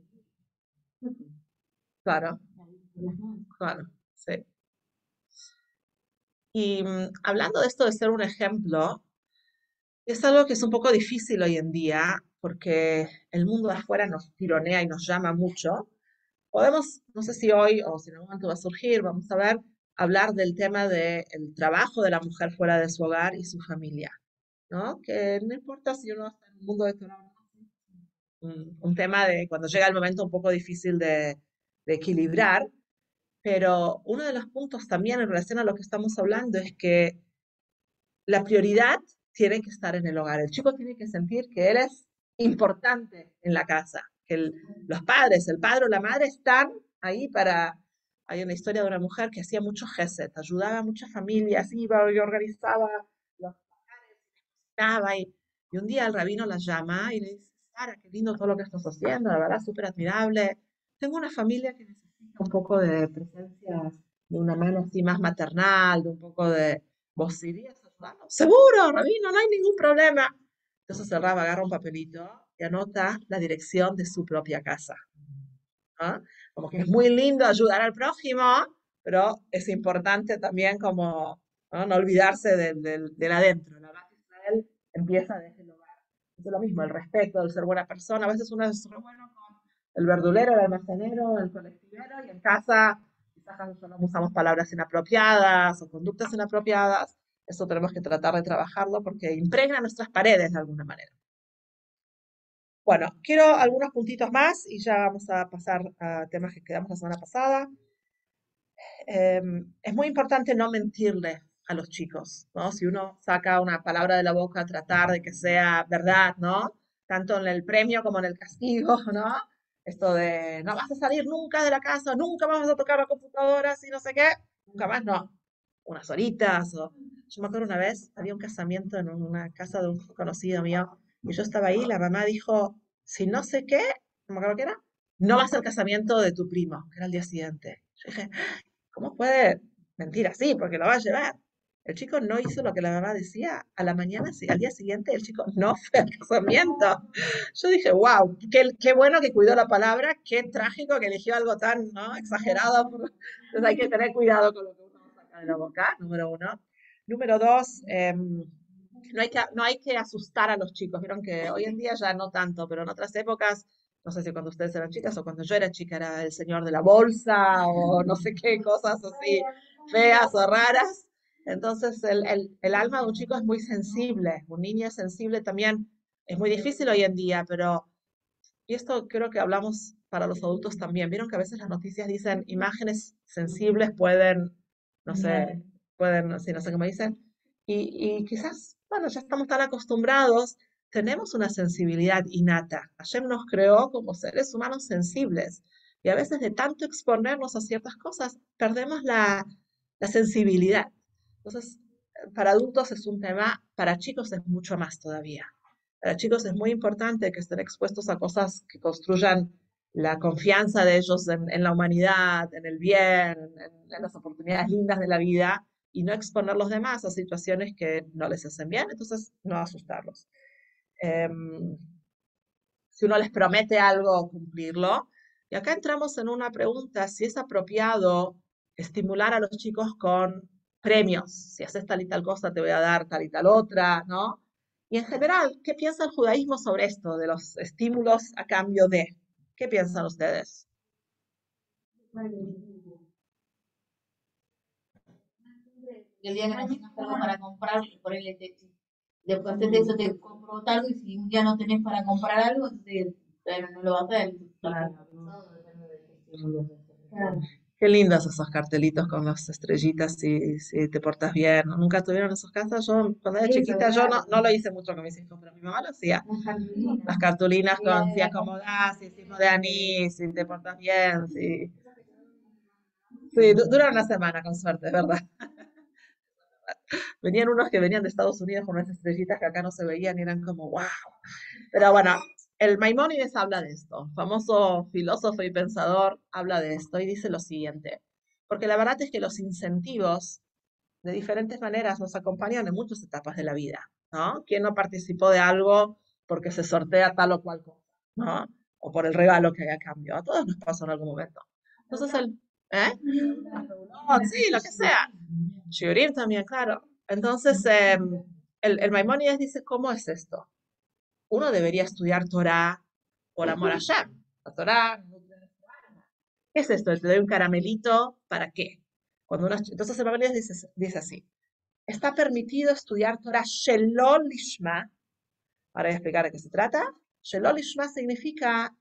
Claro, claro, sí. Y mm, hablando de esto de ser un ejemplo, es algo que es un poco difícil hoy en día porque el mundo de afuera nos tironea y nos llama mucho. Podemos, no sé si hoy o si en algún momento va a surgir, vamos a ver, hablar del tema del trabajo de la mujer fuera de su hogar y su familia, ¿no? Que no importa si uno está en un mundo de Torah o no, un, un tema de cuando llega el momento un poco difícil de, de equilibrar, pero uno de los puntos también en relación a lo que estamos hablando es que la prioridad tiene que estar en el hogar. El chico tiene que sentir que él es importante en la casa, que el, los padres, el padre o la madre están ahí para... Hay una historia de una mujer que hacía mucho gesed, ayudaba a muchas familias, iba y organizaba, los cocinaba y, y un día el rabino la llama y le dice, Sara, qué lindo todo lo que estás haciendo, la verdad, súper admirable. Tengo una familia que necesita un poco de presencia, de una mano así más maternal, de un poco de... ¿Vos irías a ayudarnos? Seguro, rabino, no hay ningún problema. Entonces el rab agarra un papelito y anota la dirección de su propia casa. ¿No? Como que es muy lindo ayudar al prójimo, pero es importante también como no, no olvidarse del, del, del adentro. La base de Israel empieza desde el hogar. Es lo mismo, el respeto, el ser buena persona. A veces uno es re bueno con el verdulero, el almacenero, el colectivero, y en casa quizás no usamos palabras inapropiadas o conductas inapropiadas. Eso tenemos que tratar de trabajarlo porque impregna nuestras paredes de alguna manera. Bueno, quiero algunos puntitos más y ya vamos a pasar a temas que quedamos la semana pasada. Eh, es muy importante no mentirle a los chicos, ¿no? Si uno saca una palabra de la boca, tratar de que sea verdad, ¿no? Tanto en el premio como en el castigo, ¿no? Esto de no vas a salir nunca de la casa, nunca vamos a tocar la computadora, si no sé qué, nunca más, no. Unas horitas. O... Yo me acuerdo una vez, había un casamiento en una casa de un conocido mío y yo estaba ahí, la mamá dijo, si no sé qué, no me acuerdo qué era, no vas al casamiento de tu primo, que era el día siguiente. Yo dije, ¿cómo puede mentir así? Porque lo va a llevar. El chico no hizo lo que la mamá decía. A la mañana, al día siguiente, el chico no fue al casamiento. Yo dije, wow, qué, qué bueno que cuidó la palabra, qué trágico que eligió algo tan, ¿no? exagerado. Entonces hay que tener cuidado con lo que uno saca de la boca, número uno. Número dos, eh, no, hay que, no hay que asustar a los chicos. Vieron que hoy en día ya no tanto, pero en otras épocas, no sé si cuando ustedes eran chicas o cuando yo era chica era el señor de la bolsa o no sé qué cosas así feas o raras. Entonces el, el, el alma de un chico es muy sensible, un niño es sensible también. Es muy difícil hoy en día, pero, y esto creo que hablamos para los adultos también. Vieron que a veces las noticias dicen imágenes sensibles pueden, no sé, pueden, sí, no sé cómo dicen, y, y quizás, bueno, ya estamos tan acostumbrados, tenemos una sensibilidad innata. Hashem nos creó como seres humanos sensibles, y a veces de tanto exponernos a ciertas cosas, perdemos la, la sensibilidad. Entonces, para adultos es un tema, para chicos es mucho más todavía. Para chicos es muy importante que estén expuestos a cosas que construyan la confianza de ellos en, en la humanidad, en el bien, en, en las oportunidades lindas de la vida, y no exponer a los demás a situaciones que no les hacen bien, entonces no asustarlos. Eh, si uno les promete algo, cumplirlo. Y acá entramos en una pregunta, si es apropiado estimular a los chicos con premios. Si haces tal y tal cosa, te voy a dar tal y tal otra, ¿no? Y en general, ¿qué piensa el judaísmo sobre esto, de los estímulos a cambio de? ¿Qué piensan ustedes? El día que no tengas algo para comprar, por él te, después de eso te compro algo y si un día no tenés para comprar algo, entonces, bueno, no lo vas a hacer. Claro. Todo depende de qué estímulo. Claro. Qué lindos esos cartelitos con las estrellitas si, si te portas bien. ¿No? ¿Nunca tuvieron esos casos? Yo, cuando era Eso, chiquita, yo no, claro. no lo hice mucho con mis hijos, pero mi mamá lo hacía. Las cartulinas. Las cartulinas Sí, con la- si la- acomodás, si hicimos de anís, si te portas bien, si... Sí, du- dura una semana con suerte, es verdad. Venían unos que venían de Estados Unidos con unas estrellitas que acá no se veían y eran como, wow. Pero bueno, el Maimónides habla de esto, famoso filósofo y pensador, habla de esto y dice lo siguiente, porque la verdad es que los incentivos de diferentes maneras nos acompañan en muchas etapas de la vida, ¿no? ¿Quién no participó de algo porque se sortea tal o cual cosa, ¿no? O por el regalo que hay a cambio. A todos nos pasó en algún momento. Entonces el, ¿eh? No, sí, lo que sea. Shiurim también, claro. Entonces, eh, el, el Maimónides dice, ¿cómo es esto? Uno debería estudiar Torah por amor a Hashem. La Torah. ¿Qué es esto? Te doy un caramelito, ¿para qué? Cuando uno, entonces el Maimónides dice, dice así, está permitido estudiar Torah Shelol Lishma. Ahora voy a explicar de qué se trata. Shelol Lishma significa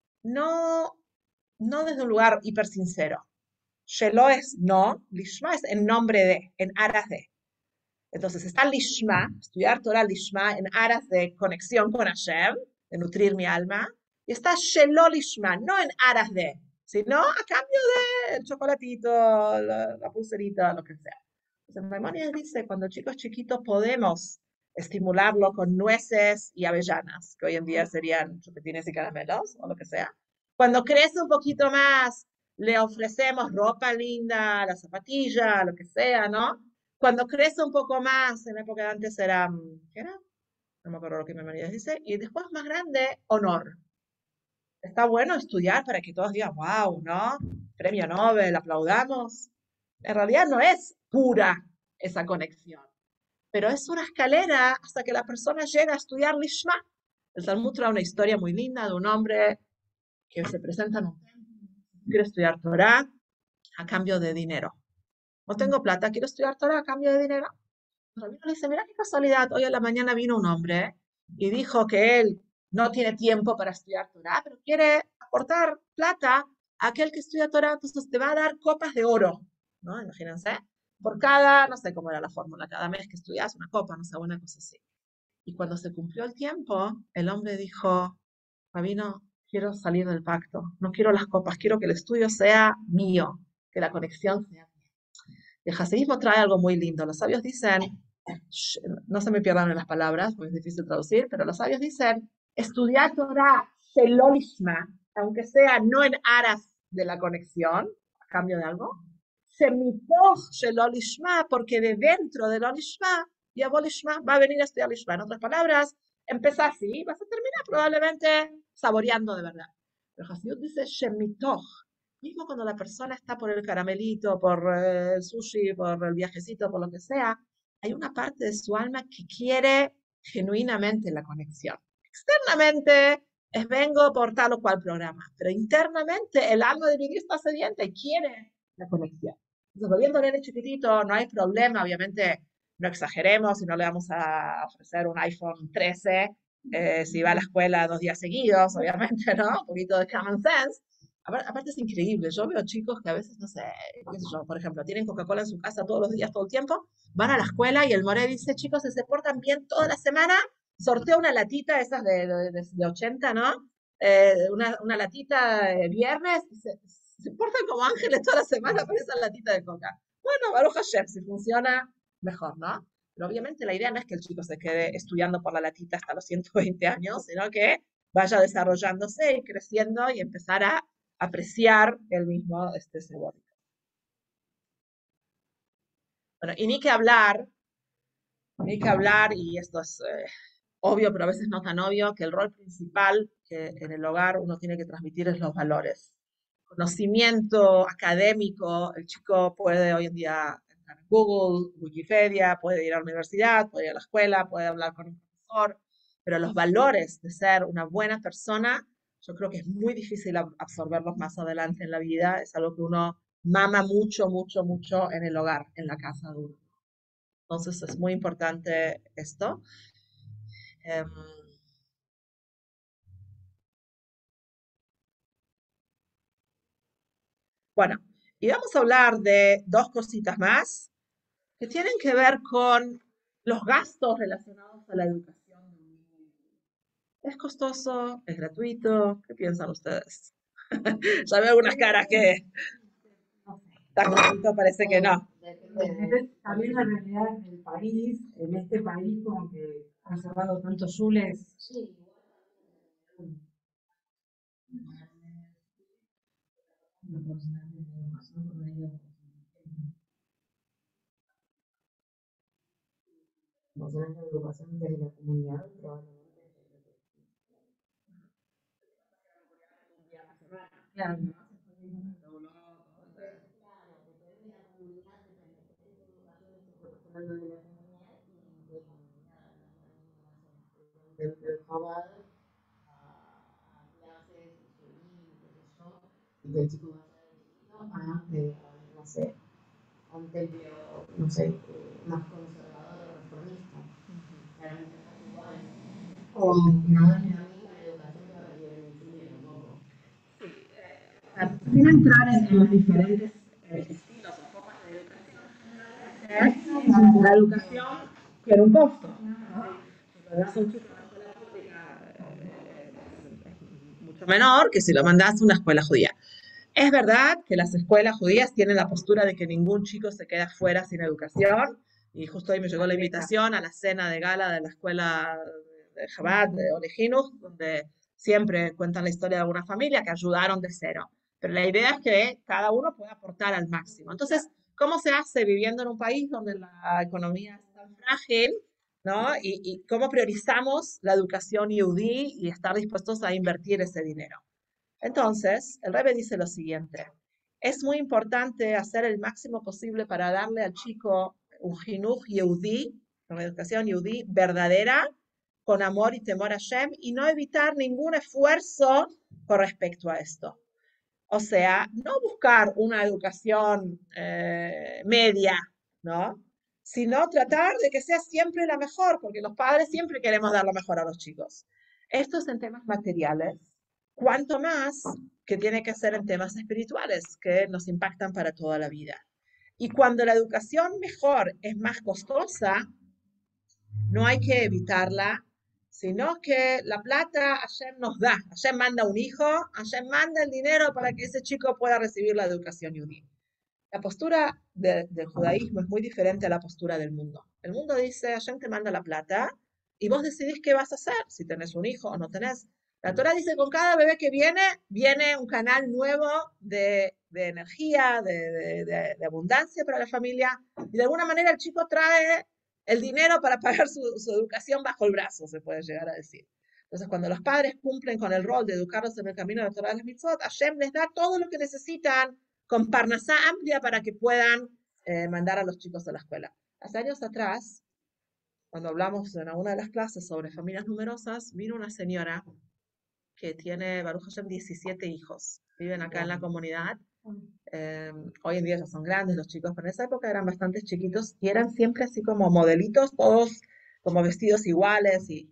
no, no desde un lugar hiper sincero. Shelo es no, Lishma es en nombre de, en aras de. Entonces está Lishma, estudiar Torah Lishma en aras de conexión con Hashem, de nutrir mi alma. Y está Shelo Lishma, no en aras de, sino a cambio del chocolatito, la, la pulserita, lo que sea. Entonces, Maimónides dice, cuando el chico es chiquito podemos estimularlo con nueces y avellanas, que hoy en día serían chupetines y caramelos, o lo que sea. Cuando crece un poquito más, le ofrecemos ropa linda, la zapatilla, lo que sea, ¿no? Cuando crece un poco más, en la época de antes era, ¿qué era? No me acuerdo lo que Maimónides dice, y después más grande, honor. Está bueno estudiar para que todos digan, wow, ¿no? Premio Nobel, aplaudamos. En realidad no es pura esa conexión, pero es una escalera hasta que la persona llega a estudiar Lishma. El Talmud trae una historia muy linda de un hombre que se presenta en un templo, quiere estudiar Torah a cambio de dinero. No tengo plata, quiero estudiar Torah a cambio de dinero. El rabino le dice, mira qué casualidad, hoy a la mañana vino un hombre y dijo que él no tiene tiempo para estudiar Torah, pero quiere aportar plata a aquel que estudia Torah, entonces te va a dar copas de oro, ¿no? Imagínense, por cada, no sé cómo era la fórmula, cada mes que estudias una copa, no sé, una cosa así. Y cuando se cumplió el tiempo, el hombre dijo, rabino, quiero salir del pacto, no quiero las copas, quiero que el estudio sea mío, que la conexión sea mía. El hasidismo trae algo muy lindo. Los sabios dicen, no se me pierdan en las palabras, porque es difícil traducir, pero los sabios dicen, estudiar Torah Shelolishma, aunque sea no en aras de la conexión, a cambio de algo, Semitoch Shelolishma, porque de dentro de Lolishma, Yabolishma, va a venir a estudiar Lishma. En otras palabras, empezás así, vas a terminar probablemente saboreando de verdad. Pero Hasidut dice Shemitoch, mismo cuando la persona está por el caramelito, por eh, el sushi, por el viajecito, por lo que sea, hay una parte de su alma que quiere genuinamente la conexión. Externamente es vengo por tal o cual programa, pero internamente el alma de mi vida está sedienta y quiere la conexión. Entonces, volviendo a nene chiquitito, no hay problema, obviamente no exageremos y no le vamos a ofrecer un iPhone trece eh, si va a la escuela dos días seguidos, obviamente, ¿no? Un poquito de common sense. Aparte es increíble, yo veo chicos que a veces, no sé, qué sé yo, por ejemplo, tienen Coca-Cola en su casa todos los días, todo el tiempo, van a la escuela y el more dice, chicos, si se portan bien toda la semana, sorteo una latita, esas de, de, de, de ochenta, ¿no? Eh, una, una latita de viernes, y se, se portan como ángeles toda la semana por esa latita de coca. Bueno, Baruch Hashem, si funciona, mejor, ¿no? Pero obviamente la idea no es que el chico se quede estudiando por la latita hasta los ciento veinte años, sino que vaya desarrollándose y creciendo y empezar a apreciar el mismo este sabor. Bueno, y ni que hablar, ni que hablar, y esto es eh, obvio, pero a veces no tan obvio, que el rol principal que en el hogar uno tiene que transmitir es los valores. conocimiento académico. El chico puede hoy en día entrar en Google, Wikipedia, puede ir a la universidad, puede ir a la escuela, puede hablar con un profesor, pero los valores de ser una buena persona, yo creo que es muy difícil absorberlos más adelante en la vida. Es algo que uno mama mucho, mucho, mucho en el hogar, en la casa de uno. Entonces es muy importante esto. Um, bueno, y vamos a hablar de dos cositas más que tienen que ver con los gastos relacionados a la educación. ¿Es costoso? ¿Es gratuito? ¿Qué piensan ustedes? Ya veo algunas caras que tan gratuito parece que no. Depende también la realidad del país. En este país, como que han cerrado tantos zules. Sí, Emociones de agrupación de la comunidad, probablemente. Claro, Del Chabad a clases y qué sé yo, y que el chico vaya de chiquito a, eh, a, no sé, a un templo, no sé, eh, más conservador o reformista. Claramente no es igual. O nada me da a mí la educación que va a vivir en un Chile tampoco. Sin entrar en, en los diferentes eh, estilos o formas de educación, la educación tiene un costo, ¿no? Si mandas a un chico a una escuela pública, eh, es mucho menor que si lo mandas a una escuela judía. Es verdad que las escuelas judías tienen la postura de que ningún chico se queda fuera sin educación, y justo hoy me llegó la invitación a la cena de gala de la escuela de Chabad, de Olejinuch, donde siempre cuentan la historia de alguna familia que ayudaron de cero. Pero la idea es que cada uno pueda aportar al máximo. Entonces, ¿cómo se hace viviendo en un país donde la economía es tan frágil, ¿no? Y, y cómo priorizamos la educación yehudí y estar dispuestos a invertir ese dinero. Entonces, el Rebbe dice lo siguiente: es muy importante hacer el máximo posible para darle al chico un jinuj yehudí, una educación yehudí verdadera, con amor y temor a Hashem, y no evitar ningún esfuerzo con respecto a esto. O sea, no buscar una educación eh, media, ¿no? Sino tratar de que sea siempre la mejor, porque los padres siempre queremos dar lo mejor a los chicos. Esto es en temas materiales, cuanto más que tiene que ser en temas espirituales, que nos impactan para toda la vida. Y cuando la educación mejor es más costosa, no hay que evitarla, sino que la plata Hashem nos da. Hashem manda un hijo, Hashem manda el dinero para que ese chico pueda recibir la educación yudí. La postura de, del judaísmo es muy diferente a la postura del mundo. El mundo dice, Hashem te manda la plata y vos decidís qué vas a hacer, si tenés un hijo o no tenés. La Torah dice, con cada bebé que viene, viene un canal nuevo de, de energía, de, de, de, de abundancia para la familia, y de alguna manera el chico trae el dinero para pagar su, su educación bajo el brazo, se puede llegar a decir. Entonces, cuando los padres cumplen con el rol de educarlos en el camino de la Torah de las mitzvot, Hashem les da todo lo que necesitan con parnasá amplia para que puedan eh, mandar a los chicos a la escuela. Hace años atrás, cuando hablamos en alguna de las clases sobre familias numerosas, vino una señora que tiene, Baruch Hashem, diecisiete hijos. Viven acá en la comunidad. Eh, hoy en día ya son grandes los chicos, pero en esa época eran bastante chiquitos y eran siempre así como modelitos, todos como vestidos iguales. Y,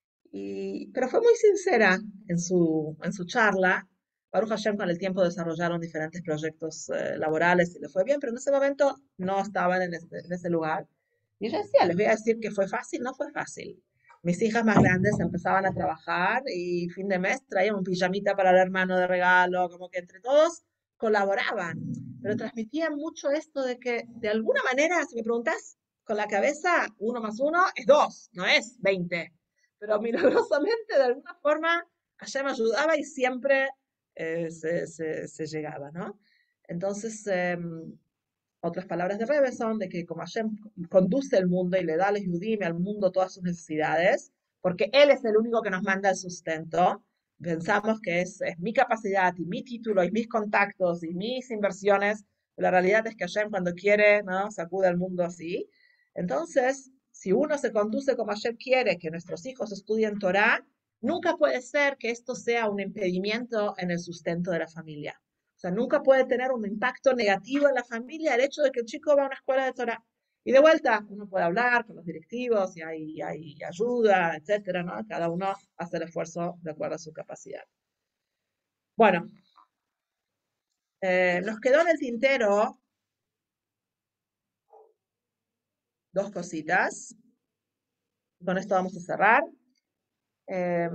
y, pero fue muy sincera en su, en su charla. Baruch Hashem con el tiempo desarrollaron diferentes proyectos eh, laborales y le fue bien, pero en ese momento no estaban en ese, en ese lugar. Y ella decía, les voy a decir que fue fácil, no fue fácil. Mis hijas más grandes empezaban a trabajar y fin de mes traían un pijamita para el hermano de regalo, como que entre todos colaboraban, pero transmitían mucho esto de que de alguna manera, si me preguntas, con la cabeza, uno más uno es dos, no es veinte. Pero milagrosamente, de alguna forma, Hashem ayudaba y siempre eh, se, se, se, llegaba, ¿no? Entonces, eh, otras palabras de Rebbe son de que como Hashem conduce el mundo y le da al Yudim al mundo todas sus necesidades, porque Él es el único que nos manda el sustento, pensamos que es, es mi capacidad y mi título y mis contactos y mis inversiones, pero la realidad es que Hashem cuando quiere, ¿no? Sacude al mundo así. Entonces, si uno se conduce como Hashem quiere, que nuestros hijos estudien Torah, nunca puede ser que esto sea un impedimento en el sustento de la familia. O sea, nunca puede tener un impacto negativo en la familia el hecho de que el chico va a una escuela de Torah. Y de vuelta, uno puede hablar con los directivos y hay, hay ayuda, etcétera, ¿no? Cada uno hace el esfuerzo de acuerdo a su capacidad. Bueno, eh, nos quedó en el tintero dos cositas. Con esto vamos a cerrar. Eh,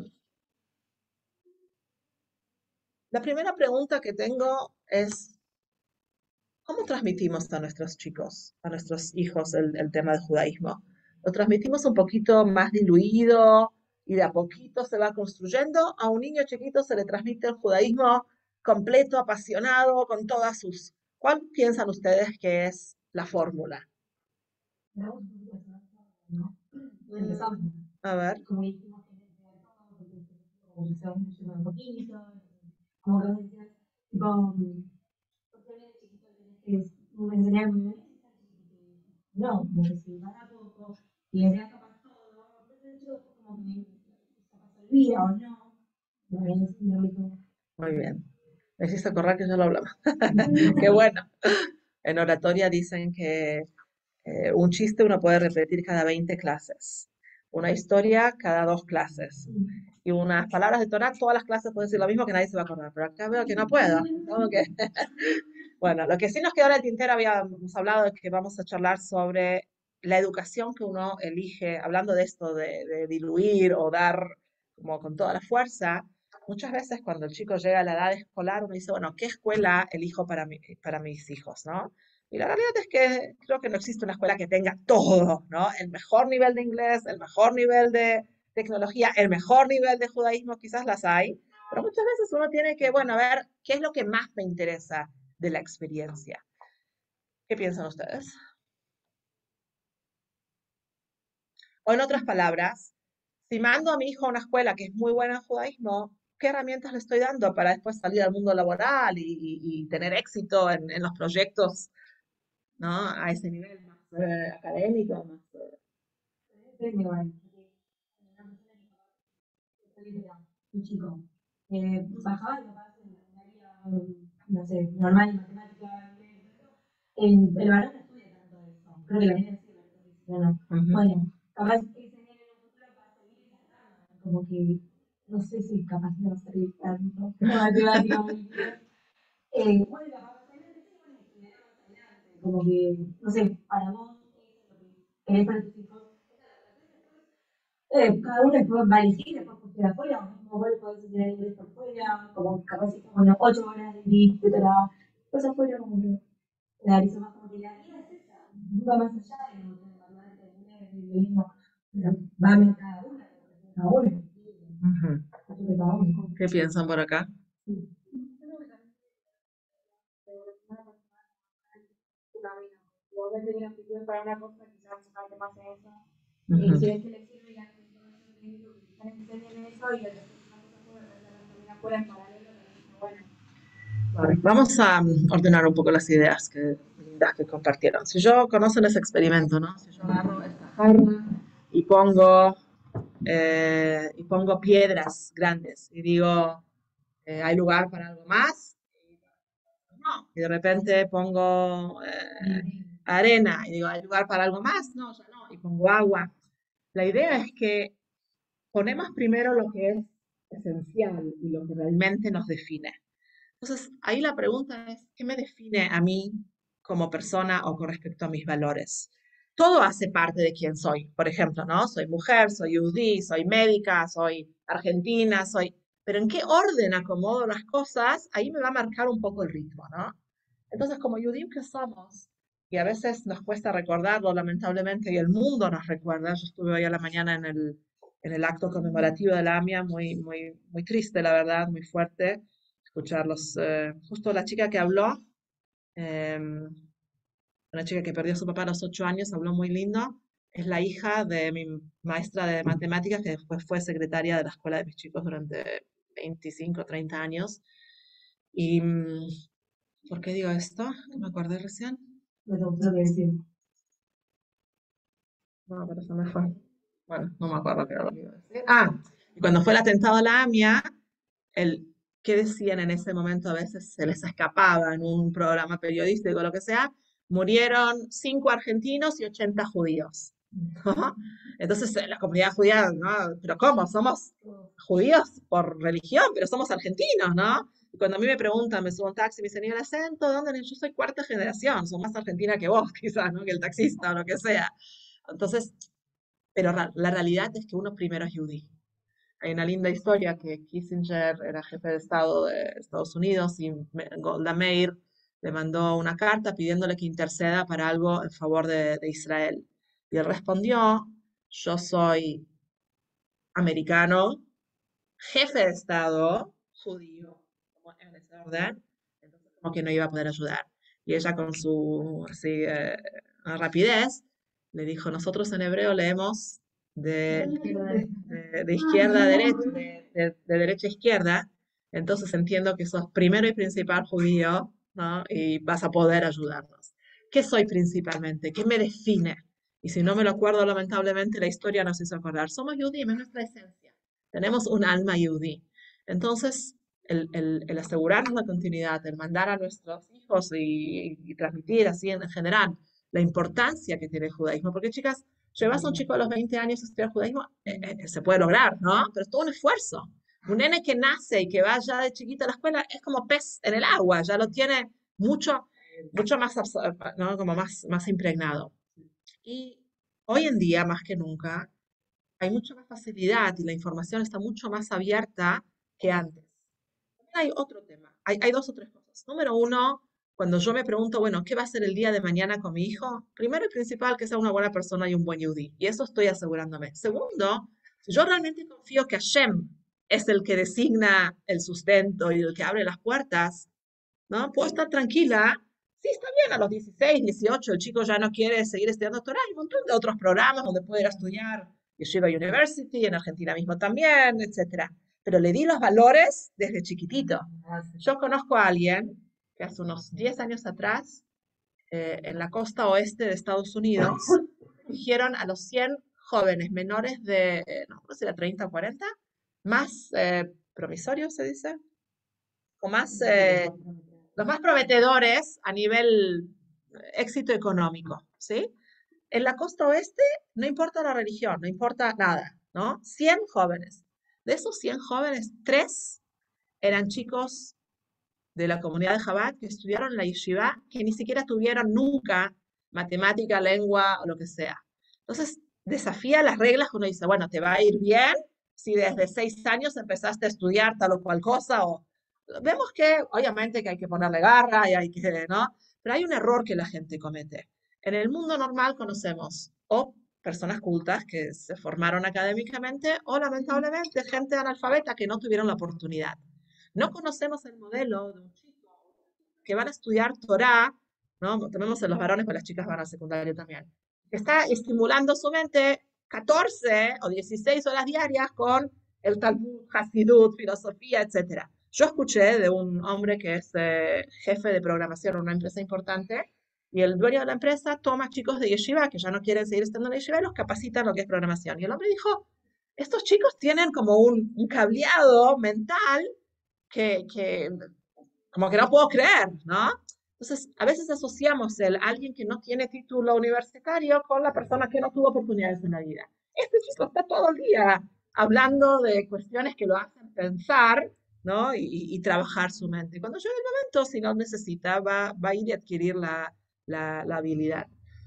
la primera pregunta que tengo es, ¿cómo transmitimos a nuestros chicos, a nuestros hijos el, el tema del judaísmo? ¿Lo transmitimos un poquito más diluido y de a poquito se va construyendo? ¿A un niño chiquito se le transmite el judaísmo completo, apasionado, con todas sus... ¿Cuál piensan ustedes que es la fórmula? ¿no? ¿no? Mm, Empezamos, a ver. como dijimos, que desde todo, porque comenzamos mucho un poquito, como que vos decías, tipo, porque de chiquito tenés que enseñar muy bien, no, como que si vas a poco y enseñas capaz todo, entonces yo como que capaz se olvida o no, no es lógico. Muy bien. Me hiciste acordar que ya lo hablamos. Qué bueno. En oratoria dicen que eh, un chiste uno puede repetir cada veinte clases. Una historia cada dos clases. Y unas palabras de Torah, todas las clases pueden decir lo mismo que nadie se va a acordar. Pero acá veo que no puedo. ¿no? Que... bueno, lo que sí nos quedó en el tintero, habíamos hablado de que vamos a charlar sobre la educación que uno elige, hablando de esto de, de diluir o dar como con toda la fuerza. Muchas veces cuando el chico llega a la edad escolar, uno dice, bueno, ¿qué escuela elijo para, mi, para mis hijos, ¿no? Y la realidad es que creo que no existe una escuela que tenga todo, ¿no? El mejor nivel de inglés, el mejor nivel de tecnología, el mejor nivel de judaísmo, quizás las hay, pero muchas veces uno tiene que, bueno, a ver qué es lo que más me interesa de la experiencia. ¿Qué piensan ustedes? O en otras palabras, si mando a mi hijo a una escuela que es muy buena en judaísmo, ¿qué herramientas le estoy dando para después salir al mundo laboral y, y, y tener éxito en, en, los proyectos, ¿no? A ese nivel más eh, académico, más... Eh... Depende, igual, porque una persona que un chico eh, bajaba y capaz en la área, no sé, normal, matemática, el, el varón no estudia tanto eso. Creo que la niña sí, bueno, Uh-huh. bueno, capaz ese niño en un futuro va a seguir esa rama, como que no sé si capaz no va a servir tanto la matemática muy bien. Eh, bueno, capaz más adelante sí, bueno, estudiar más adelante, como que, no sé, para vos, eso es lo que querés para tus hijos. Eh, cada uno después va a elegir, después por fuera afuera, o mismo vos podés estudiar inglés por fuera, como capaz si bueno, ocho horas de inglés, te la pues afuera como que la hizo más como que la vida es esa, nunca más allá de lo que normalmente es el mismo, va a cada uno, cada uno. Uh-huh. ¿Qué piensan por acá? Sí. Vos ves una actitud para una cosa, quizás enfocarte más en eso. Uh-huh. Y si ves que le sirve la información técnica que están enseñando en eso y el resto de las cosas pueden también afuera en paralelo, bueno. Vale, vamos a ordenar un poco las ideas que, lindas que compartieron. Si yo conocen ese experimento, ¿no? Si yo agarro esta jarra y pongo, eh, y pongo piedras grandes y digo, eh, ¿hay lugar para algo más? No. Y de repente pongo eh, arena y digo, ¿hay lugar para algo más? No, ya no. Y pongo agua. La idea es que ponemos primero lo que es esencial y lo que realmente nos define. Entonces, ahí la pregunta es, ¿qué me define a mí como persona o con respecto a mis valores? Todo hace parte de quién soy. Por ejemplo, ¿no? Soy mujer, soy judí, soy médica, soy argentina, soy... Pero en qué orden acomodo las cosas, ahí me va a marcar un poco el ritmo, ¿no? Entonces, como judíos que somos, y a veces nos cuesta recordarlo, lamentablemente, y el mundo nos recuerda. Yo estuve hoy a la mañana en el, en el acto conmemorativo de la AMIA, muy, muy, muy triste, la verdad, muy fuerte escucharlos. Eh, justo la chica que habló, eh, una chica que perdió a su papá a los ocho años, habló muy lindo. Es la hija de mi maestra de matemáticas, que después fue secretaria de la escuela de mis chicos durante veinticinco, treinta años. ¿Y mm, por qué digo esto? Que me acordé recién. Me gusta decir. No, pero se me fue. Bueno, no me acuerdo qué era lo que iba a decir. Ah, y cuando fue el atentado a la AMIA, el, ¿qué decían en ese momento? A veces se les escapaba en un programa periodístico o lo que sea, murieron cinco argentinos y ochenta judíos. ¿No? Entonces eh, la comunidad judía, ¿no? ¿Pero cómo? Somos judíos por religión, pero somos argentinos, ¿no? Y cuando a mí me preguntan, me subo a un taxi, me dicen, ¿y el acento? ¿De dónde? Yo soy cuarta generación, soy más argentina que vos, quizás, ¿no? Que el taxista o lo que sea. Entonces, pero ra- la realidad es que uno primero es judío. Hay una linda historia que Kissinger era jefe de Estado de Estados Unidos y Me- Golda Meir le mandó una carta pidiéndole que interceda para algo en favor de, de Israel. Y él respondió, yo soy americano, jefe de Estado, judío, como en ese orden, entonces como que no iba a poder ayudar. Y ella con su así, eh, rapidez le dijo, nosotros en hebreo leemos de, de- de izquierda a derecha, de, de- de derecha a izquierda, entonces entiendo que sos primero y principal judío, ¿no? Y vas a poder ayudarnos. ¿Qué soy principalmente? ¿Qué me define? Y si no me lo acuerdo, lamentablemente, la historia nos hizo acordar. Somos judíos, es nuestra esencia. Tenemos un alma yudí. Entonces, el, el- el asegurarnos la continuidad, el mandar a nuestros hijos y, y transmitir así en general la importancia que tiene el judaísmo, porque chicas, llevas a un chico a los veinte años a estudiar judaísmo, eh, eh, se puede lograr, ¿no? Pero es todo un esfuerzo. Un nene que nace y que va ya de chiquito a la escuela es como pez en el agua, ya lo tiene mucho, mucho más, absor- ¿no? Como más, más impregnado. Y hoy en día, más que nunca, hay mucha más facilidad y la información está mucho más abierta que antes. También hay otro tema, hay, hay dos o tres cosas. Número uno, cuando yo me pregunto, bueno, ¿qué va a ser el día de mañana con mi hijo? Primero y principal, que sea una buena persona y un buen yudí. Y eso estoy asegurándome. Segundo, si yo realmente confío que Hashem es el que designa el sustento y el que abre las puertas, ¿no? Puedo estar tranquila. Sí, está bien, a los dieciséis, dieciocho, el chico ya no quiere seguir estudiando Torah. Hay un montón de otros programas donde puede ir a estudiar Yeshiva University, en Argentina mismo también, etcétera. Pero le di los valores desde chiquitito. Yo conozco a alguien que hace unos diez años atrás, eh, en la costa oeste de Estados Unidos, eligieron a los cien jóvenes menores de, eh, no sé si era treinta o cuarenta, más eh, promisorios, se dice, o más eh, los más prometedores a nivel éxito económico, ¿sí? En la costa oeste no importa la religión, no importa nada, ¿no? cien jóvenes. De esos cien jóvenes, tres eran chicos de la comunidad de Chabad que estudiaron en la yeshiva, que ni siquiera tuvieron nunca matemática, lengua o lo que sea. Entonces, desafía las reglas que uno dice, bueno, te va a ir bien si desde seis años empezaste a estudiar tal o cual cosa, o vemos que obviamente que hay que ponerle garra y hay que, ¿no? Pero hay un error que la gente comete. En el mundo normal conocemos o personas cultas que se formaron académicamente o lamentablemente gente analfabeta que no tuvieron la oportunidad. No conocemos el modelo de un chico que van a estudiar Torah, ¿no? Tenemos en los varones, pero las chicas van al secundario también. Que está estimulando su mente catorce o dieciséis horas diarias con el Talmud, Hasidut, filosofía, etcétera. Yo escuché de un hombre que es eh, jefe de programación en una empresa importante y el dueño de la empresa toma chicos de yeshiva que ya no quieren seguir estando en la yeshiva y los capacita en lo que es programación. Y el hombre dijo, estos chicos tienen como un, un cableado mental que, que como que no puedo creer, ¿no? Entonces, a veces asociamos el alguien que no tiene título universitario con la persona que no tuvo oportunidades en la vida. Este chico está todo el día hablando de cuestiones que lo hacen pensar, ¿no? Y, y trabajar su mente. Cuando llegue el momento, si no necesita, va, va a ir y adquirir la, la, la habilidad.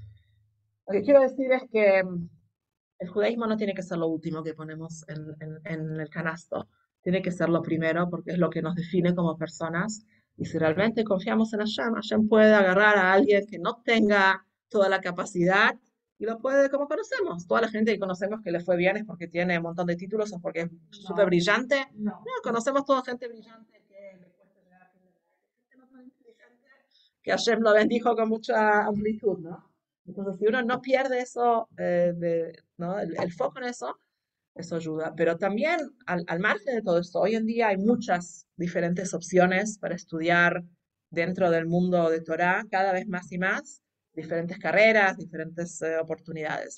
Lo que quiero decir es que el judaísmo no tiene que ser lo último que ponemos en, en, en el canasto, tiene que ser lo primero porque es lo que nos define como personas. Y si realmente confiamos en Hashem, Hashem puede agarrar a alguien que no tenga toda la capacidad y lo puede, como conocemos. Toda la gente que conocemos que le fue bien es porque tiene un montón de títulos o porque es súper brillante. No. No, conocemos toda gente brillante que le cuesta llegar a fin de mes. Gente no tan inteligente que Hashem lo bendijo con mucha amplitud, ¿no? Entonces, si uno no pierde eso, eh, de, ¿no? El, el foco en eso, Eso ayuda. Pero también, al, al margen de todo esto, hoy en día hay muchas diferentes opciones para estudiar dentro del mundo de Torá, cada vez más y más, diferentes carreras, diferentes eh, oportunidades.